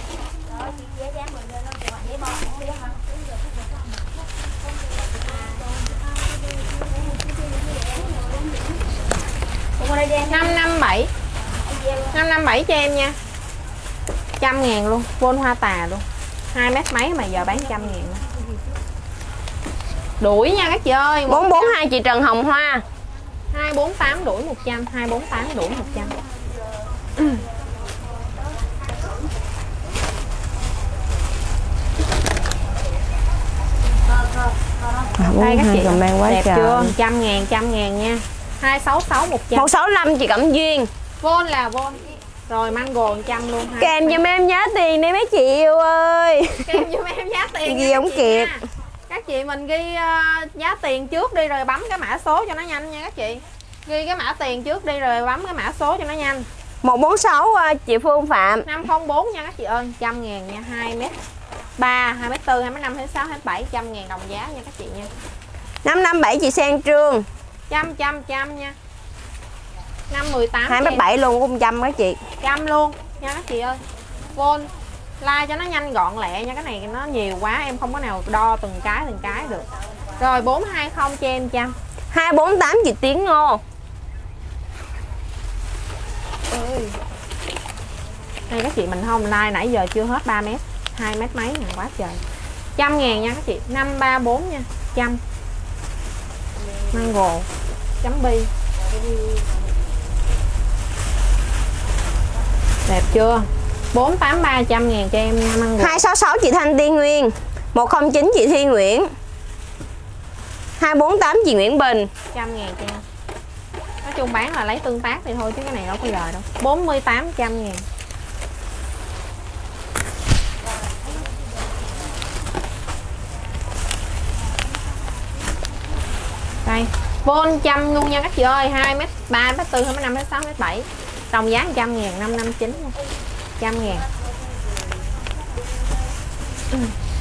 Năm năm bảy. Năm năm bảy cho em nha. Trăm ngàn luôn. Vôn hoa tà luôn. Hai mét mấy mà giờ bán trăm ngàn luôn. Đuổi nha các chị ơi. Bốn bốn hai chị Trần Hồng Hoa. Hai bốn tám đuổi một trăm. Hai bốn tám đuổi một trăm. Đây các chị quá đẹp trời. chưa? Trăm ngàn, trăm ngàn nha. Hai sáu sáu một trăm. Một sáu năm chị Cẩm Duyên. Vôn là vôn. Rồi mango một trăm luôn. Kèm giùm em giá tiền đi mấy chị yêu ơi. Kèm giùm em giá tiền. Ghi không kịp. Nha. Các chị mình ghi uh, giá tiền trước đi rồi bấm cái mã số cho nó nhanh nha các chị. Ghi cái mã tiền trước đi rồi bấm cái mã số cho nó nhanh. Một bốn sáu chị Phương Phạm. Năm không bốn nha các chị ơi. Trăm ngàn nha. Hai mét ba, hai mét tư, hai mét năm, hai mét sáu, hai mét bảy. Trăm ngàn đồng giá nha các chị nha. Năm năm bảy chị Sen Trương. Trăm trăm trăm nha. Năm mười tám. Hai mét bảy luôn cũng trăm các chị. Trăm luôn nha các chị ơi. Vôn like cho nó nhanh gọn lẹ nha, cái này nó nhiều quá em không có nào đo từng cái từng cái được. Rồi bốn hai không cho em trăm. Hai bốn tám chị Tiến Ngô. Ơi. Đây các chị mình không like nãy giờ chưa hết ba mét. Hai mét mấy ngàn quá trời. Trăm ngàn nha các chị. Năm ba bốn nha. Trăm. Mango chấm bi. Đẹp chưa? Bốn tám ba trăm ngàn cho em nha mango. Hai sáu sáu chị Thanh Tiên Nguyên. Một không chín chị Thi Nguyễn. Hai bốn tám chị Nguyễn Bình. Trăm ngàn cho em. Nói chung bán là lấy tương tác thì thôi chứ cái này đâu có lời đâu. Bốn mươi tám trăm ngàn. Đây, vôn trăm luôn nha các chị ơi. Hai mét ba, hai mét tư, hai mét năm, hai mét sáu, hai mét bảy. Đồng giá một trăm ngàn, năm năm chín nha. Trăm ngàn. Ừ.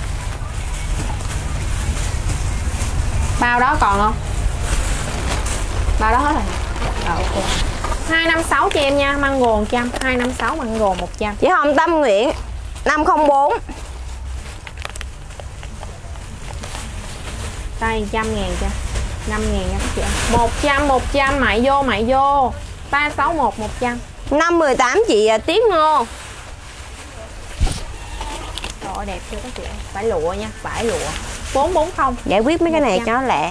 Bao đó còn không? Bao đó hết rồi. Rồi ok. Hai năm sáu cho em nha, mango một trăm. Hai năm sáu mango một trăm. Chị Hồng Tâm Nguyễn. Năm không bốn. Đây trăm ngàn cho năm ngàn nha các chị. Một trăm một trăm mại vô mại vô. Ba sáu một một trăm. Năm mười tám chị Tiết Ngô. Trời ơi đẹp chưa các chị. Phải lụa nha, phải lụa. Bốn bốn không. Giải quyết mấy cái này cho lẹ.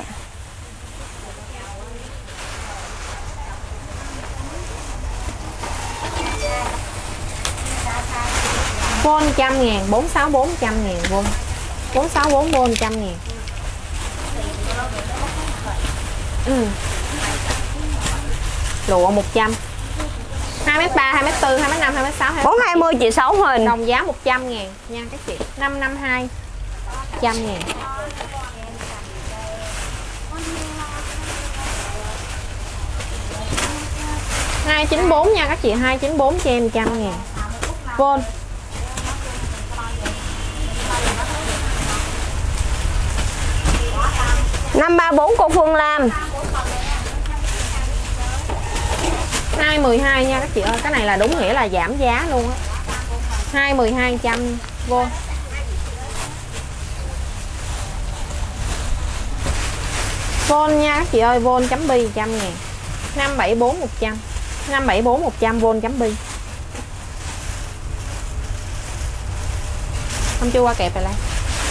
Vôn trăm ngàn, bốn sáu bốn trăm ngàn vôn. Bốn sáu bốn vôn trăm ngàn. Ừ. Lụa một trăm. Hai mét ba, hai mét bốn, hai mét năm, hai mét sáu, Bốn hai mươi chị Sáu Huỳnh. đồng giá một trăm ngàn nha các chị. Năm năm hai trăm ngàn. Hai chín bốn nha các chị. Hai chín bốn cho em trăm ngàn. Vôn. Năm ba bốn cô Phương Lam. Hai mười hai nha các chị ơi. Cái này là đúng nghĩa là giảm giá luôn á. Hai mười hai trăm vô. Vôn nha các chị ơi. Vôn chấm bi trăm ngàn. Năm bảy bốn một trăm. Năm bảy bốn một trăm vôn chấm bi. Không chưa qua kẹp rồi đây.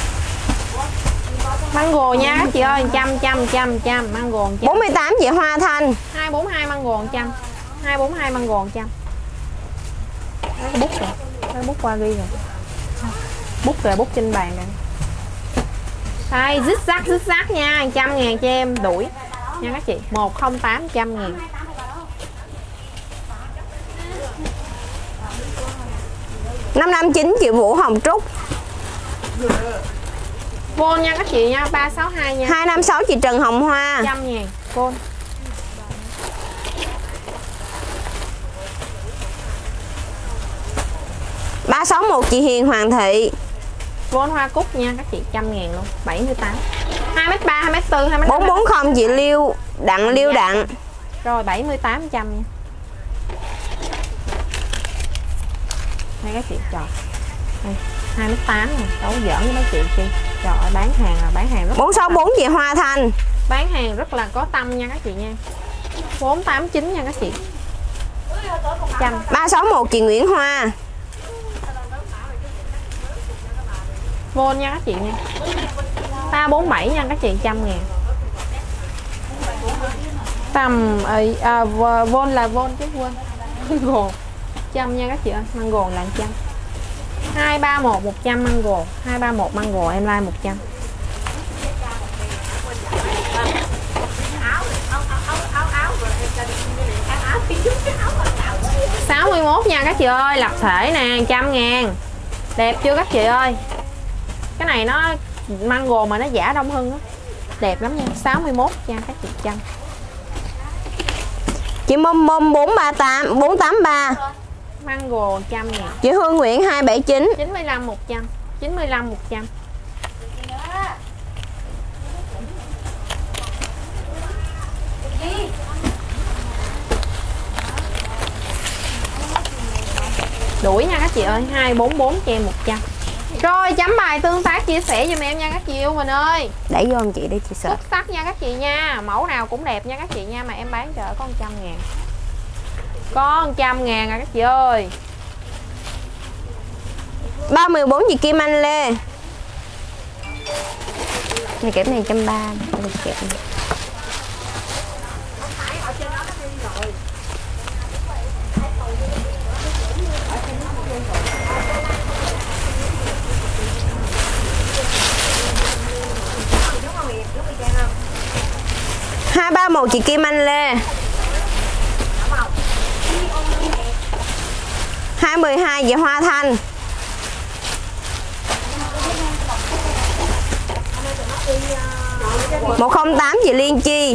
Mango nha các chị ơi. Trăm trăm trăm trăm mango trăm. Bốn mươi tám chị Hoa Thanh. Hai bốn hai mango trăm. Hai bốn hai mango trăm. Nó bút rồi. Nó bút qua ghi rồi. Bút rồi, bút trên bàn này. Đây, zig zag zig zag nha. Trăm ngàn cho em đuổi nha các chị. Một không tám trăm ngàn. Năm năm chín chị Vũ Hồng Trúc. Vô nha các chị nha. Ba sáu hai nha. Hai năm sáu chị Trần Hồng Hoa. Trăm ngàn. Vô. Ba sáu một chị Hiền Hoàng Thị. Vốn hoa cúc nha các chị. Trăm ngàn luôn. Bảy mươi tám. Hai mét ba, hai mét bốn, hai mét Bốn bốn không chị Liêu Đặng Liêu Đặng. Rồi bảy mươi tám trăm nha. Đây các chị trời. Đây, hai mét tám nè, đâu giỡn với mấy chị chi. Trời ơi, bán hàng là bán hàng rất Bốn sáu bốn chị Hoa Thanh. bán hàng rất là có tâm nha các chị nha. Bốn tám chín nha các chị. Trăm. Ba sáu một chị Nguyễn Hoa. Vô nha các chị nha. Ba bốn bảy nha các chị. Trăm ngàn. Tầm ấy à, vôn là vôn chứ quên. Mango trăm nha các chị ơi. Mango là trăm. Hai ba một một trăm mango. Hai ba một mango em like một trăm. Sáu mươi mốt nha các chị ơi. Lập thể nè. Trăm ngàn. Đẹp chưa các chị ơi. Cái này nó mango mà nó giả Đông Hưng á. Đẹp lắm nha. Sáu mươi mốt nha các chị. Trăm. Chị Mom Mom bốn ba tám bốn tám ba. Mango trăm ngàn. Chị Hương Nguyễn hai bảy chín. Chín mươi lăm một trăm. Chín mươi lăm một trăm. Đuổi nha các chị ơi. Hai bốn bốn cho em một trăm. Rồi chấm bài tương tác chia sẻ giùm em nha các chị yêu mình ơi. Đẩy vô em chị để chị sợ. Xuất sắc nha các chị nha. Mẫu nào cũng đẹp nha các chị nha. Mà em bán chợ có một trăm ngàn. Có một trăm ngàn à các chị ơi. Ba mươi bốn chị Kim Anh Lê. Này kẹp này một trăm ba mươi. Kẹp này. Hai ba một chị Kim Anh Lê. Hai mười hai chị Hoa Thanh. Một không tám chị Liên Chi.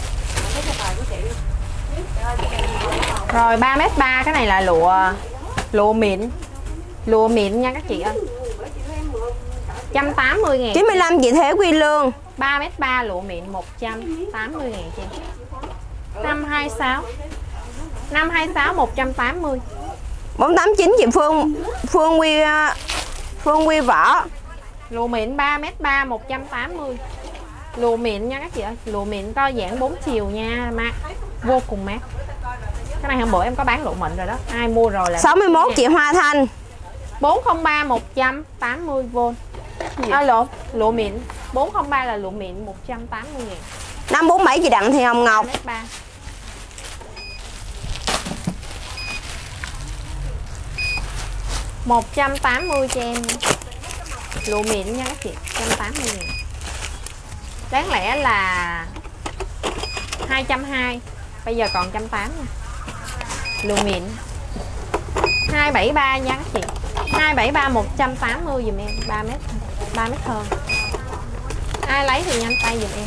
Rồi ba mét ba. Cái này là lụa lụa mịn. Lụa mịn nha các chị ơi. một trăm tám mươi ngàn. Chín mươi lăm chị Thế Quy Lương. Ba mét ba lụa mịn một trăm tám mươi ngàn chị. Năm hai sáu. Năm hai sáu một trăm tám mươi. Bốn tám chín chị Phương Phương Quy Phương Quy Võ. Lụa mịn ba mét ba một trăm tám mươi. Lụa mịn nha các chị ơi, lụa mịn co giãn bốn chiều nha, mát, vô cùng mát. Cái này hôm bữa em có bán lụa mịn rồi đó, ai mua rồi là sáu mươi mốt chị Hoa Thanh. bốn không ba một trăm tám mươi vôn. À, lộn, lụa mịn bốn không ba là lụa mịn một trăm tám mươi ngàn. năm bốn bảy chị Đặng Thị Hồng Ngọc. một trăm tám mươi cho em. Lụa mịn nha các chị, một trăm tám mươi ngàn. Đáng lẽ là hai trăm hai mươi, bây giờ còn một trăm tám mươi nha. Lụa mịn hai bảy ba nha các chị. hai bảy ba một trăm tám mươi dùm em, ba mét ba mét hơn. Ai lấy thì nhanh tay dùm em.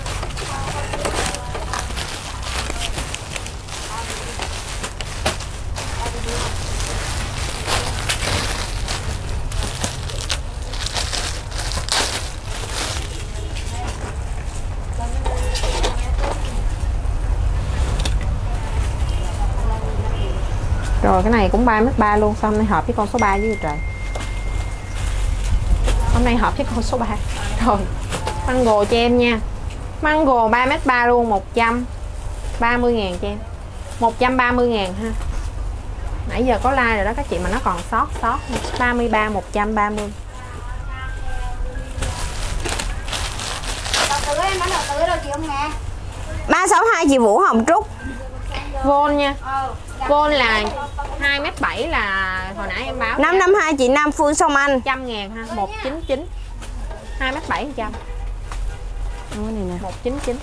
Rồi cái này cũng ba mét ba luôn, sao hôm nay hợp với con số ba với trời. Hôm nay hợp với con số ba. Rồi, mango cho em nha. Mango ba mét ba luôn, một trăm ba mươi ngàn cho em. một trăm ba mươi ngàn ha. Nãy giờ có like rồi đó các chị mà nó còn sót sót. ba mươi ba một trăm ba mươi. Đầu tư em bán đầu tư đâu chị không nghe. ba sáu hai chị Vũ Hồng Trúc. Vôn nha. Vôn là hai mét bảy là hồi nãy em báo. năm năm hai chị Nam Phương Sông Anh. một trăm ngàn ha, một chín chín. hai mét bảy một trăm. Cái này nè. một chín chín.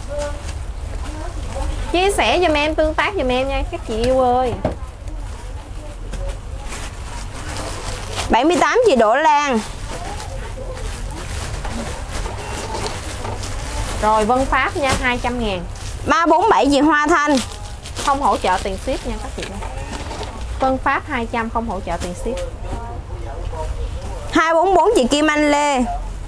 Chia sẻ giùm em, tương tác giùm em nha các chị yêu ơi. bảy mươi tám chị Đỗ Lan. Rồi Vân Pháp nha, hai trăm ngàn. ba bốn bảy chị Hoa Thanh. Không hỗ trợ tiền ship nha các chị. Vân Pháp hai trăm không hỗ trợ tiền ship. hai bốn bốn chị Kim Anh Lê.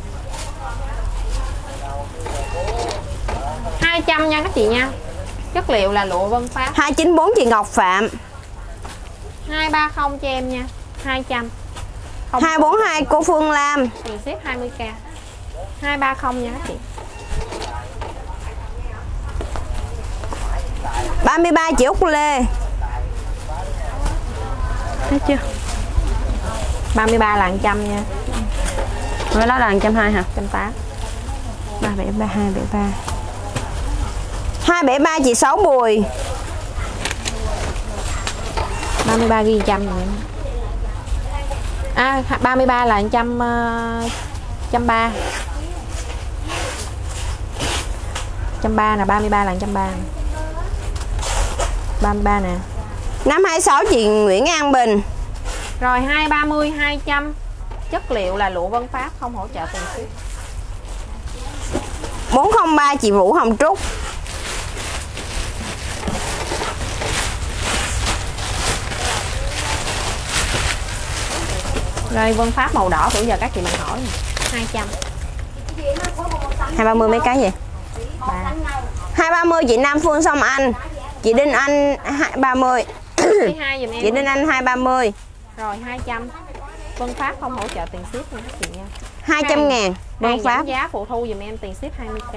hai trăm nha các chị nha. Chất liệu là lụa Vân Pháp. hai chín bốn chị Ngọc Phạm. hai ba không cho em nha, hai trăm. Không hai bốn hai cô Phương Lam. tiền ship hai mươi k. hai ba không nha các chị. ba mươi ba chị Úc Lê. Thấy chưa? ba mươi ba là một trăm nha. Rồi đó là một trăm hai mươi hả? một trăm tám. ba bảy ba hai bảy ba. hai bảy ba chị Sáu Bùi. ba mươi ba ghi một trăm rồi. À ba mươi ba là một trăm một trăm ba. một trăm ba là ba mươi ba là một trăm ba. ba mươi ba nè. năm hai sáu chị Nguyễn An Bình. Rồi hai ba mươi hai trăm. Chất liệu là lụa Vân Pháp không hỗ trợ tiền ship. bốn không ba chị Vũ Hồng Trúc. Rồi Vân Pháp màu đỏ bữa giờ các chị mình hỏi hai trăm. hai ba mươi mấy cái gì? ba. hai ba mươi chị Nam Phương Sông Anh. Chị Đinh Anh hai ba mươi. hai dùm em. Chị Đinh Anh hai ba mươi. Rồi hai trăm. Vân Pháp không hỗ trợ tiền ship nha các chị nha. hai trăm ngàn. Vân Hàng Pháp. giảm giá phụ thu dùm em tiền ship hai mươi k.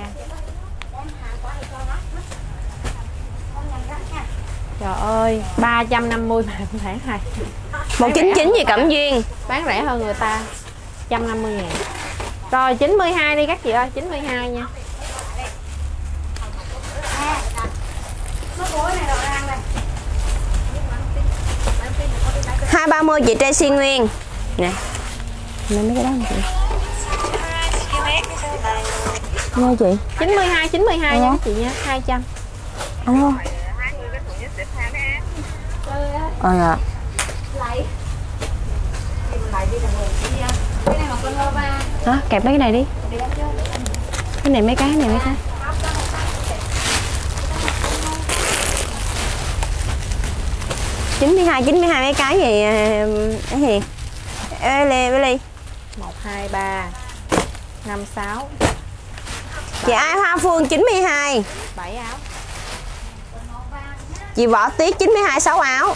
Trời ơi, ba trăm năm mươi mà cũng phải hai. một chín chín chị Cẩm Duyên. Bán rẻ hơn người ta. một trăm năm mươi ngàn. Rồi chín mươi hai đi các chị ơi, chín mươi hai nha. hai ba mươi chị Tracy Nguyên. Nè. Lên mấy cái đó nè chị. Nghe chị. chín mươi hai chín mươi hai nha các chị nha, hai trăm. Alo. Ờ dạ. Hả? Kẹp mấy cái này đi. Cái này mấy cái, cái này mấy cái. chín mươi hai chín mươi hai mấy cái gì cái gì? Ê Lê với Ly. một hai ba năm sáu. Chị Ai Hoa Phương chín mươi hai. bảy áo. Chị Võ Tiết chín mươi hai sáu áo.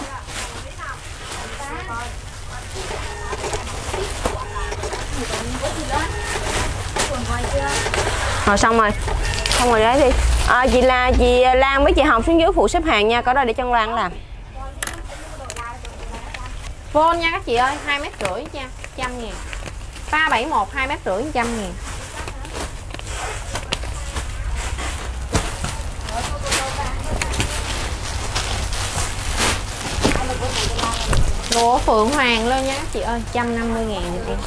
Rồi xong rồi. Xong rồi đấy đi. À, chị là chị Lan với chị Hồng xuống dưới phụ xếp hàng nha, có đó để cho Lan làm. Vôn nha các chị ơi, hai mét rưỡi nha, trăm ngàn. ba bảy một hai mét rưỡi trăm ngàn. Lụa Phượng Hoàng luôn nha các chị ơi, một trăm năm mươi ngàn giùm em.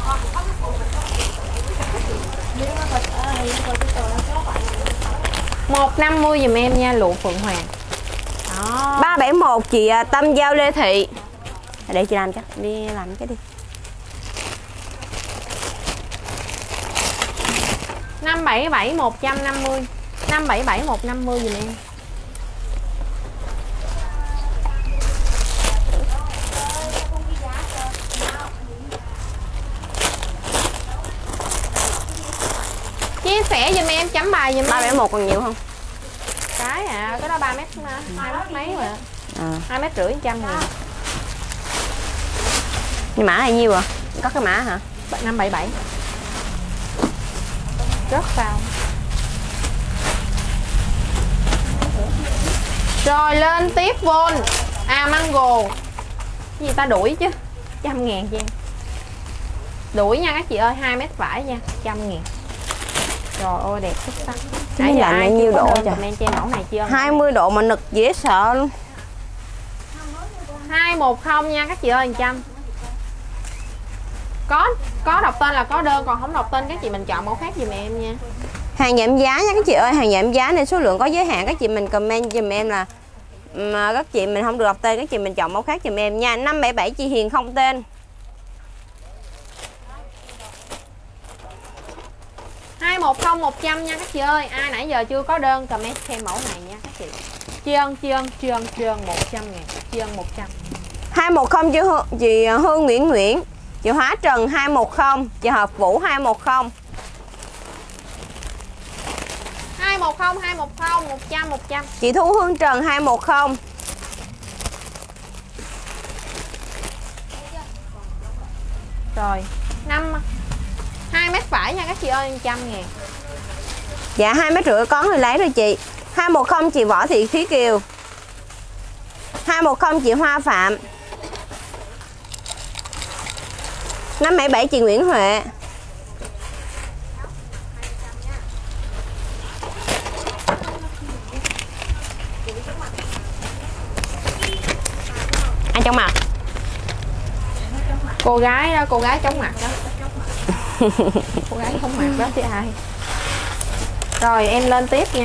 một trăm năm mươi giùm em nha, lụa Phượng Hoàng. Đó. ba bảy một chị Tâm Giao Lê Thị. Để chị làm cho, đi làm cái đi. năm bảy bảy một trăm năm mươi. năm bảy bảy một trăm năm mươi giùm em. Chia sẻ giùm em, chấm bài giùm em. ba bảy một còn nhiều không? Cái à, cái đó ba mét hai mét mấy mà. À. hai mét rưỡi trăm ngàn. Nhưng mã này nhiêu à? Có cái mã hả? năm bảy bảy. Rất cao. Rồi lên tiếp Vôn. À mango. Cái gì ta đuổi chứ. Trăm ngàn cho em. Đuổi nha các chị ơi, hai mét vải nha, trăm ngàn. Trời ơi đẹp xuất sắc. Cái lạnh này nhiêu độ trời? Comment cho em mẫu này chưa? hai mươi độ mà nực dễ sợ luôn. hai một không nha các chị ơi, một trăm. Có có đọc tên là có đơn, còn không đọc tên các chị mình chọn mẫu khác giùm em nha. Hàng giảm giá nha các chị ơi, hàng giảm giá nên số lượng có giới hạn, các chị mình comment giùm em là mà các chị mình không được đọc tên, các chị mình chọn mẫu khác giùm em nha. năm bảy bảy chị Hiền không tên. hai một không một trăm nha các chị ơi. Ai nãy giờ chưa có đơn comment xem mẫu này nha các chị. Tri ân, tri ân, tri ân, tri ân một trăm ngàn, tri ân một trăm. hai một không chị Hương, chị Hương Nguyễn Nguyễn, chị Hóa Trần hai một không, chị Hợp Vũ hai một không. hai một không, hai một không, một trăm, một trăm. Chị Thu Hương Trần hai một không. Rồi, năm hai mét vải nha các chị ơi, một trăm ngàn. Dạ hai mét rưỡi có người lấy rồi chị. hai một không chị Võ Thị Thúy Kiều. hai một không chị Hoa Phạm. năm bảy bảy chị Nguyễn Huệ. Ai trong mặt? Cô gái đó, cô gái chống mặt đó. Cô gái chống mặt đó chứ ai. Rồi em lên tiếp nha.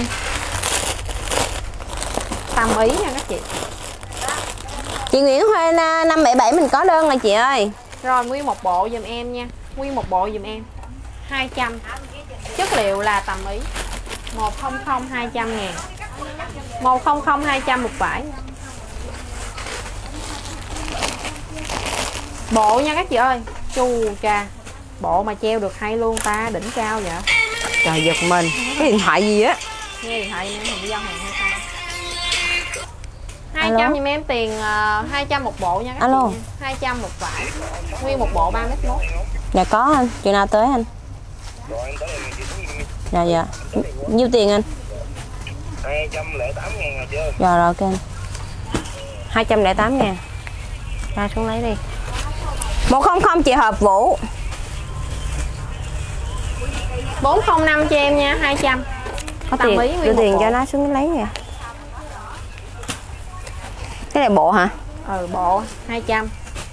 Tâm ý nha các chị. Chị Nguyễn Huệ năm bảy bảy mình có đơn rồi chị ơi. Rồi nguyên một bộ giùm em nha. Nguyên một bộ giùm em hai trăm. Chất liệu là tầm ý. một không không hai trăm ngàn. một không không hai trăm một vải. Bộ nha các chị ơi. Chu cha. Bộ mà treo được hay luôn ta, đỉnh cao vậy. Trời giật mình. Cái điện thoại gì á? Nghe điện thoại em hình giao hàng hay sao? hai trăm giùm em tiền uh, hai trăm một bộ nha các Alo. chị nha. hai trăm một vải. Nguyên một bộ ba mét mốt. Dạ có anh, chừng nào tới anh? Dạ dạ. Nhiêu tiền anh? hai trăm lẻ tám ngàn rồi chưa? Rồi rồi ok anh. hai trăm lẻ tám ngàn. Ra xuống lấy đi. một không không chị Hợp Vũ. bốn không năm cho em nha, hai trăm. Có Tầm tiền, ý nguyên đưa một tiền bộ. cho nó xuống lấy kìa. Cái này bộ hả? Ừ bộ hai trăm.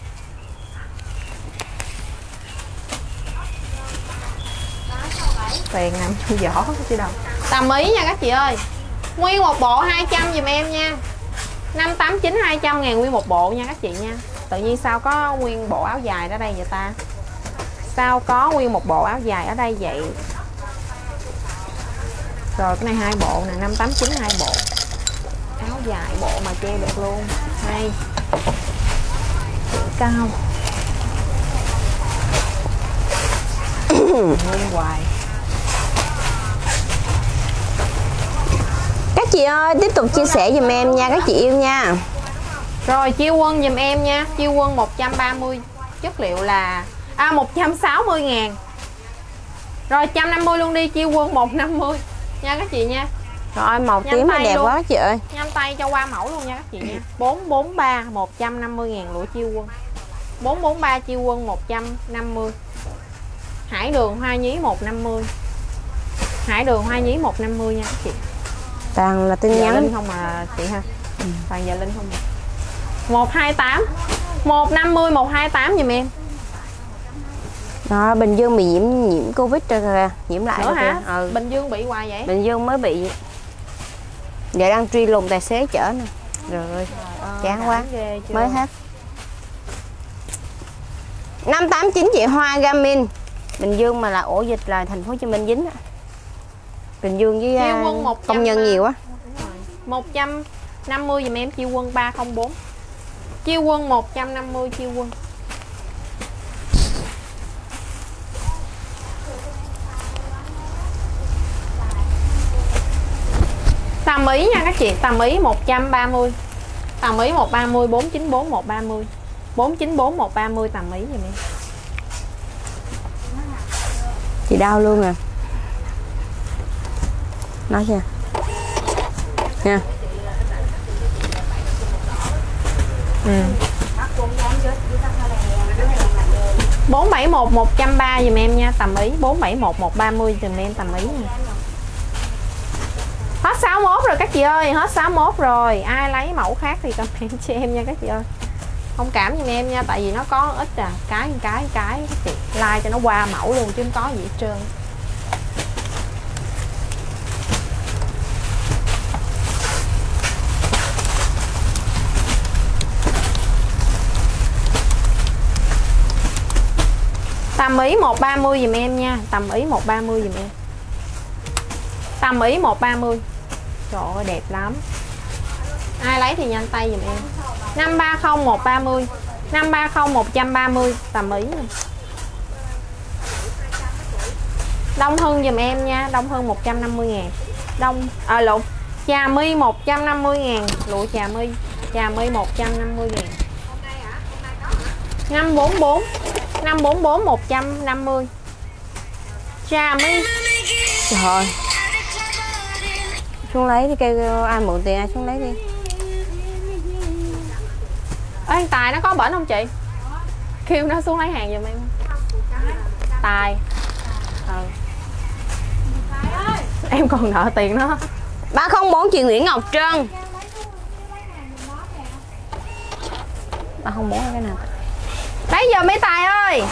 Tiền nằm trong giỏ chứ đâu. Tầm ý nha các chị ơi. Nguyên một bộ hai trăm giùm em nha. năm tám chín hai trăm ngàn nguyên một bộ nha các chị nha. Tự nhiên sao có nguyên bộ áo dài ở đây vậy ta? Sao có nguyên một bộ áo dài ở đây vậy? Rồi cái này hai bộ nè, năm tám chín hai bộ. Áo dài bộ mà treo được luôn. Hay. Cao. Nguyên hoài. Các chị ơi, tiếp tục chia sẻ giùm em nha các chị yêu nha. Rồi chiêu quân giùm em nha. Chiêu quân một trăm ba mươi. Chất liệu là à một trăm sáu mươi ngàn. Rồi một trăm năm mươi luôn đi, chiêu quân một trăm năm mươi nha các chị nha. Rồi màu Nhanh tím tay này đẹp luôn. quá chị ơi. Nhanh tay cho qua mẫu luôn nha các chị nha. bốn bốn ba một trăm năm mươi ngàn lụa chiêu quân. bốn bốn ba chiêu quân một trăm năm mươi. Hải đường hoa nhí một trăm năm mươi. Hải đường hoa nhí một trăm năm mươi nha các chị. Toàn là tin Dạ nhắn. Linh không mà chị ha. Ừ. Toàn Dạ Linh không mà. một hai tám một trăm năm mươi một hai tám giùm em. Đó, Bình Dương bị nhiễm nhiễm Covid rồi kìa, nhiễm lại Nữa rồi hả? kìa. Ừ. Bình Dương bị hoài vậy? Bình Dương mới bị. Giờ đang truy lùng tài xế chở nè. Rồi, chán quá. Mới hết. năm tám chín chị Hoa Gamin. Bình Dương mà là ổ dịch là thành phố Hồ Chí Minh dính á. Bình Dương với Chiêu quân một trăm công nhân nhiều quá. một trăm năm mươi giùm em chiêu quân ba không bốn. Chiêu quân một trăm năm mươi chiêu quân. Tầm Ý nha các chị, tầm Ý một trăm ba mươi. Tầm Ý một trăm ba mươi bốn chín bốn một trăm ba mươi. bốn chín bốn một trăm ba mươi tầm Ý giùm em. Chị đau luôn à. Nói chưa? Nha. Ừ. bốn bảy một một trăm ba mươi giùm em nha, tầm Ý. Bốn bảy một một trăm ba mươi giùm em tầm Ý nha. Hết sáu mốt rồi các chị ơi, hết sáu mốt rồi. Ai lấy mẫu khác thì comment cho em nha các chị ơi. Thông cảm giùm em nha, tại vì nó có ít à, cái cái cái các chị. Like cho nó qua mẫu luôn chứ không có gì hết trơn. Tầm Ý một trăm ba mươi giùm em nha, tầm Ý một trăm ba mươi giùm em. Tầm Ý một trăm ba mươi. Trời ơi đẹp lắm. Ai lấy thì nhanh tay giùm em. năm ba không một trăm ba mươi. năm ba không một trăm ba mươi tầm Ý. Đông Hưng giùm em nha, Đông Hưng một trăm năm mươi ngàn. Đông à lộn, Trà My một trăm năm mươi ngàn, lụa Trà My. Trà My một trăm năm mươi ngàn. năm bốn bốn năm bốn bốn một trăm năm mươi. Trà My. Trời ơi. Xuống lấy đi, kêu ai mượn tiền ai xuống lấy đi. Ê, anh Tài nó có bển không chị? Kêu nó xuống lấy hàng giùm em. Tài. Ừ. Em còn nợ tiền nó. ba không bốn chị Nguyễn Ngọc Trân. ba không bốn cái nào? Lấy giờ mấy Tài ơi.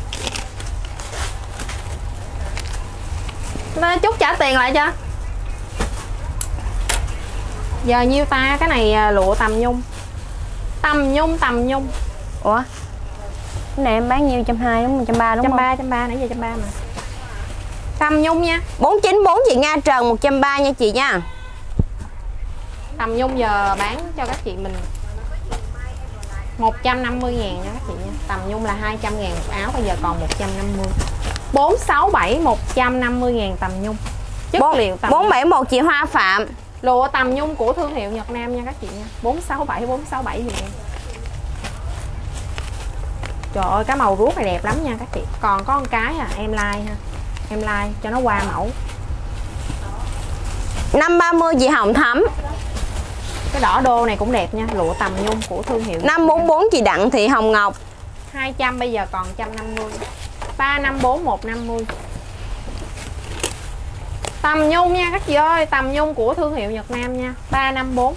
Nó chút trả tiền lại cho. Giờ nhiêu ta? Cái này lụa tầm nhung. Tầm nhung, tầm nhung. Ủa? Cái này em bán nhiêu? một trăm hai mươi đúng không? một trăm ba mươi đúng không? một trăm ba mươi, một trăm ba mươi, nãy giờ một trăm ba mươi mà. Tầm nhung nha. bốn chín bốn chị Nga Trần một trăm ba mươi nha chị nha. Tầm nhung giờ bán cho các chị mình một trăm năm mươi ngàn nha các chị nha. Tầm nhung là hai trăm ngàn một áo, bây giờ còn một trăm năm mươi. bốn sáu bảy một trăm năm mươi ngàn tầm nhung. Chất liệu tầm bốn bảy một chị Hoa Phạm. Lụa tầm nhung của thương hiệu Nhật Nam nha các chị nha. bốn sáu bảy bốn sáu bảy gì em. Trời ơi cái màu ruốc này đẹp lắm nha các chị. Còn có một cái à, em like ha. Em like cho nó qua mẫu. năm ba mươi chị Hồng Thắm. Cái đỏ đô này cũng đẹp nha, lụa tầm nhung của thương hiệu. năm bốn bốn chị Đặng Thị Hồng Ngọc. hai trăm bây giờ còn một trăm năm mươi. ba năm bốn một năm mươi. Tầm nhung nha các chị ơi, tầm nhung của thương hiệu Nhật Nam nha. ba năm bốn.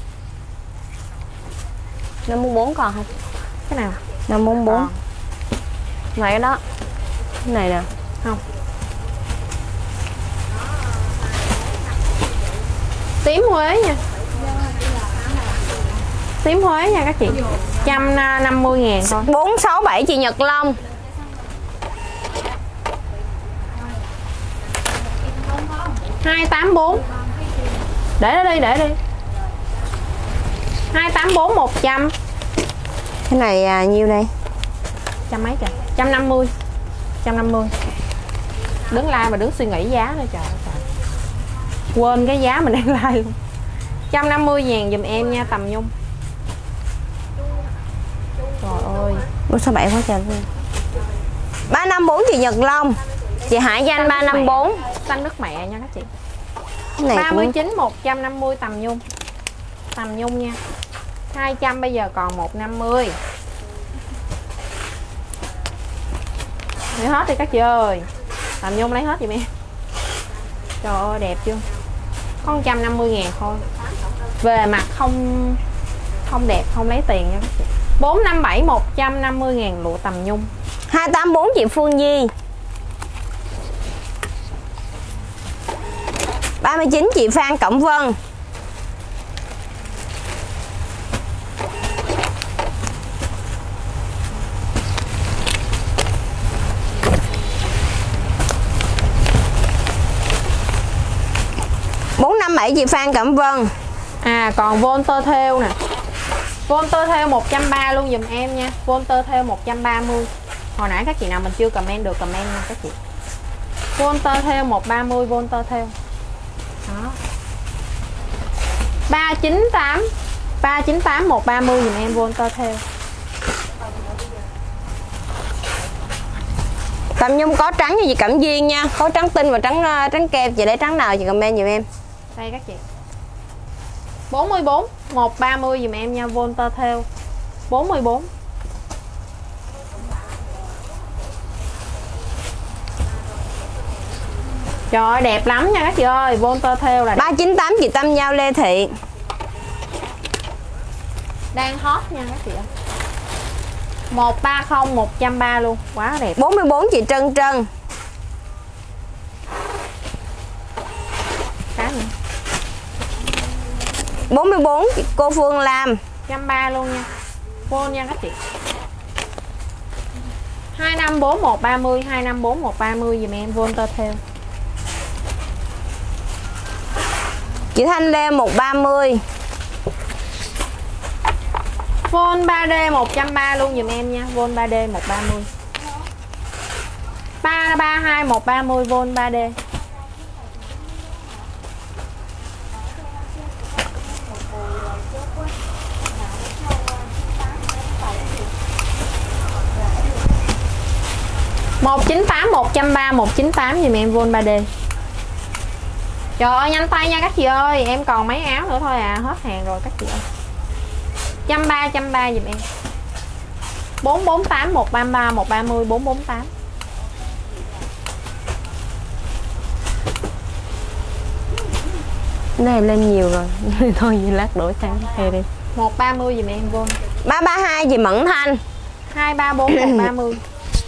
năm bốn bốn còn không? Cái nào? năm bốn bốn. Còn. Này cái đó. Cái này nè. Không. Tím Huế nha. Tím Huế nha các chị. một trăm năm mươi ngàn thôi. bốn sáu bảy chị Nhật Long. hai tám bốn. Để đó đi, để đi. hai tám bốn một trăm. Cái này à, nhiêu đây? Trăm mấy kìa. một trăm năm mươi. một trăm năm mươi. Đứng like mà đứng suy nghĩ giá nữa trời ơi trời. Quên cái giá mình đang like luôn. một trăm năm mươi ngàn giùm em nha, tầm nhung. Trời ơi. bốn sáu bảy quá trời luôn. ba năm bốn chị Nhật Long. Chị Hải Danh ba năm bốn. Xanh nước mẹ nha các chị. Cái này ba mươi cũng chín một trăm năm mươi tầm nhung. Tầm nhung nha. hai trăm bây giờ còn một trăm năm mươi. Lấy hết đi các chị ơi. Tầm nhung lấy hết giùm em. Trời ơi đẹp chưa. Có một trăm năm mươi ngàn thôi. Về mặt không không đẹp không lấy tiền nha các chị. Bốn năm bảy một trăm năm mươi ngàn lụa tầm nhung. Hai tám bốn chị Phương Di. Ba mươi chín chị Phan Cẩm Vân. Bốn năm bảy chị Phan Cẩm Vân. À còn Volter theo nè. Volter theo một trăm ba mươi luôn dùm em nha. Volter theo một trăm ba mươi. Hồi nãy các chị nào mình chưa comment được comment nha các chị. Volter theo một trăm ba mươi, Volter theo. Đó. ba chín tám ba chín tám một trăm ba mươi dùm em Volter theo. Tầm nhung có trắng như chị Cẩm Duyên nha. Có trắng tinh và trắng trắng kem. Chị để trắng nào chị comment dùm em. Đây các chị. bốn mươi bốn một trăm ba mươi dùm em nha Volter theo. bốn mươi bốn. Trời ơi đẹp lắm nha các chị ơi. Volter theo là ba chín tám chị Tâm Giao Lê Thị. đang hot nha các chị ơi. một ba không một trăm ba mươi luôn. Quá đẹp. bốn mươi bốn chị Trân Trân. Cái nữa. bốn mươi bốn chị cô Phương Lam. một trăm ba mươi luôn nha. Vô nha các chị. hai năm bốn một ba mươi hai năm bốn một ba mươi dùm em Volter theo. Chị Thanh Lê một ba mươi. Vol ba D một trăm ba mươi luôn dùm em nha. Vol ba D một trăm ba mươi. ba ba hai một ba mươi Vol ba D. một chín tám một trăm ba mươi một chín tám dùm em Vol ba D. Trời ơi nhanh tay nha các chị ơi. Em còn mấy áo nữa thôi à. Hết hàng rồi các chị ơi. một trăm ba mươi, một trăm ba mươi dùm em. bốn bốn tám một ba ba một ba mươi bốn bốn tám. Cái này lên nhiều rồi. Thôi gì lát đổi sang hè đi. một ba mươi dùm em Vol. ba ba hai chị Mẫn Thanh. hai ba bốn một ba mươi.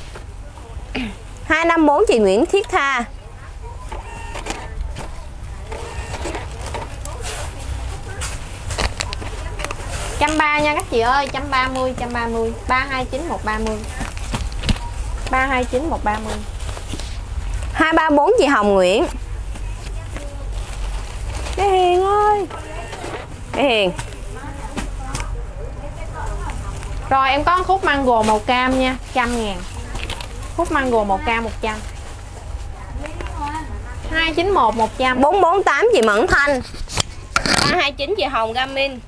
hai năm bốn chị Nguyễn Thiết Tha. một trăm ba mươi nha các chị ơi. một trăm ba mươi, một trăm ba mươi. ba hai chín một ba mươi. ba hai chín một ba mươi. hai ba bốn chị Hồng Nguyễn. Cái Hiền ơi. Cái Hiền. Rồi em có khúc mango màu cam nha. một trăm ngàn. Khúc mango màu cam một trăm. hai chín một một trăm. bốn bốn tám chị Mẫn Thanh. ba hai chín chị Hồng Gamin.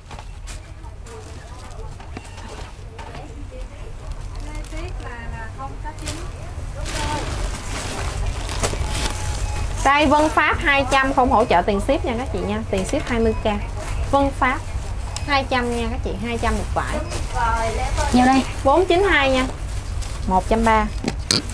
Đây Vân Pháp hai trăm không hỗ trợ tiền ship nha các chị nha. Tiền ship hai mươi k. Vân Pháp hai trăm nha các chị. hai trăm một vải. Nhiều đây. bốn chín hai nha. một trăm ba mươi.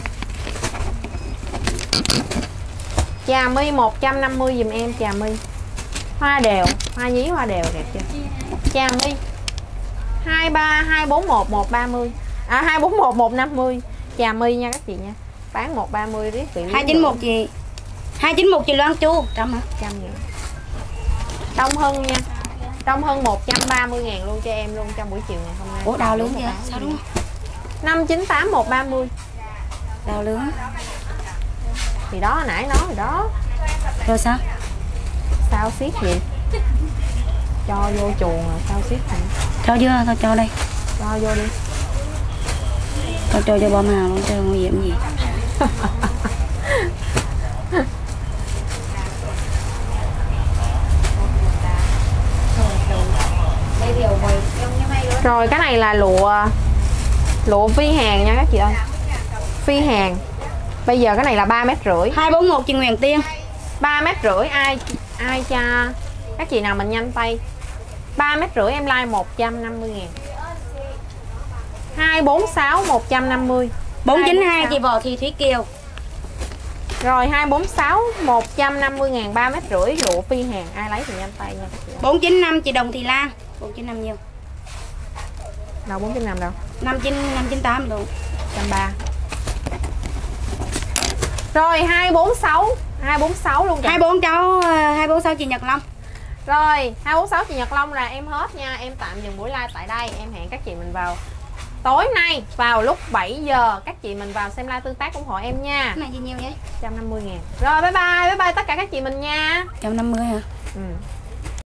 Trà my một trăm năm mươi dùm em. Trà my hoa đều. Hoa nhí hoa đều đẹp chưa. Trà my hai ba hai bốn một một ba mươi. À hai bốn một một năm mươi. Trà my nha các chị nha. Bán một ba mươi riết vị hai chín một chị. hai chín một chị Loan Chu. Trăm hả? Trăm ngàn. Đông Hưng nha. Đông Hưng một trăm ba mươi ngàn luôn cho em luôn trong buổi chiều ngày hôm nay. Ủa đào lưỡng kìa. Sao đúng không? năm chín tám một ba mươi. Đào lưỡng. Thì đó nãy nói rồi đó. Rồi sao? Sao xiết gì? Cho vô chuồng rồi sao xiết hả? Cho chưa? Thôi cho đây. Cho vô đi. Thôi cho cho bom nào luôn, cho nguy hiểm gì. Rồi cái này là lụa lụa phi hàng nha các chị ơi. Phi hàng Bây giờ cái này là ba mét rưỡi. hai bốn một chị Nguyễn Tiên. ba mét rưỡi ai ai cho các chị nào mình nhanh tay. ba mét rưỡi em like một trăm năm mươi ngàn. hai bốn sáu một trăm năm mươi. bốn chín hai chị Võ Thị Thúy Kiều. Rồi hai bốn sáu một trăm năm mươi ngàn, ba mét rưỡi lụa phi hàng, ai lấy thì nhanh tay nha các chị. bốn chín năm chị Đồng Thị Lan. bốn chín năm nhiêu? Đâu bốn chín năm đâu. năm chín năm chín tám luôn. một trăm ba. Rồi hai bốn sáu, hai bốn sáu luôn kìa. hai bốn cháu hai bốn sáu chị Nhật Long. Rồi, hai bốn sáu chị Nhật Long là em hết nha, em tạm dừng buổi live tại đây, em hẹn các chị mình vào tối nay vào lúc bảy giờ các chị mình vào xem live tương tác ủng hộ em nha. Cái này gì nhiều vậy? một trăm năm mươi ngàn. Rồi bye bye, bye bye tất cả các chị mình nha. một trăm năm mươi hả? Ừ.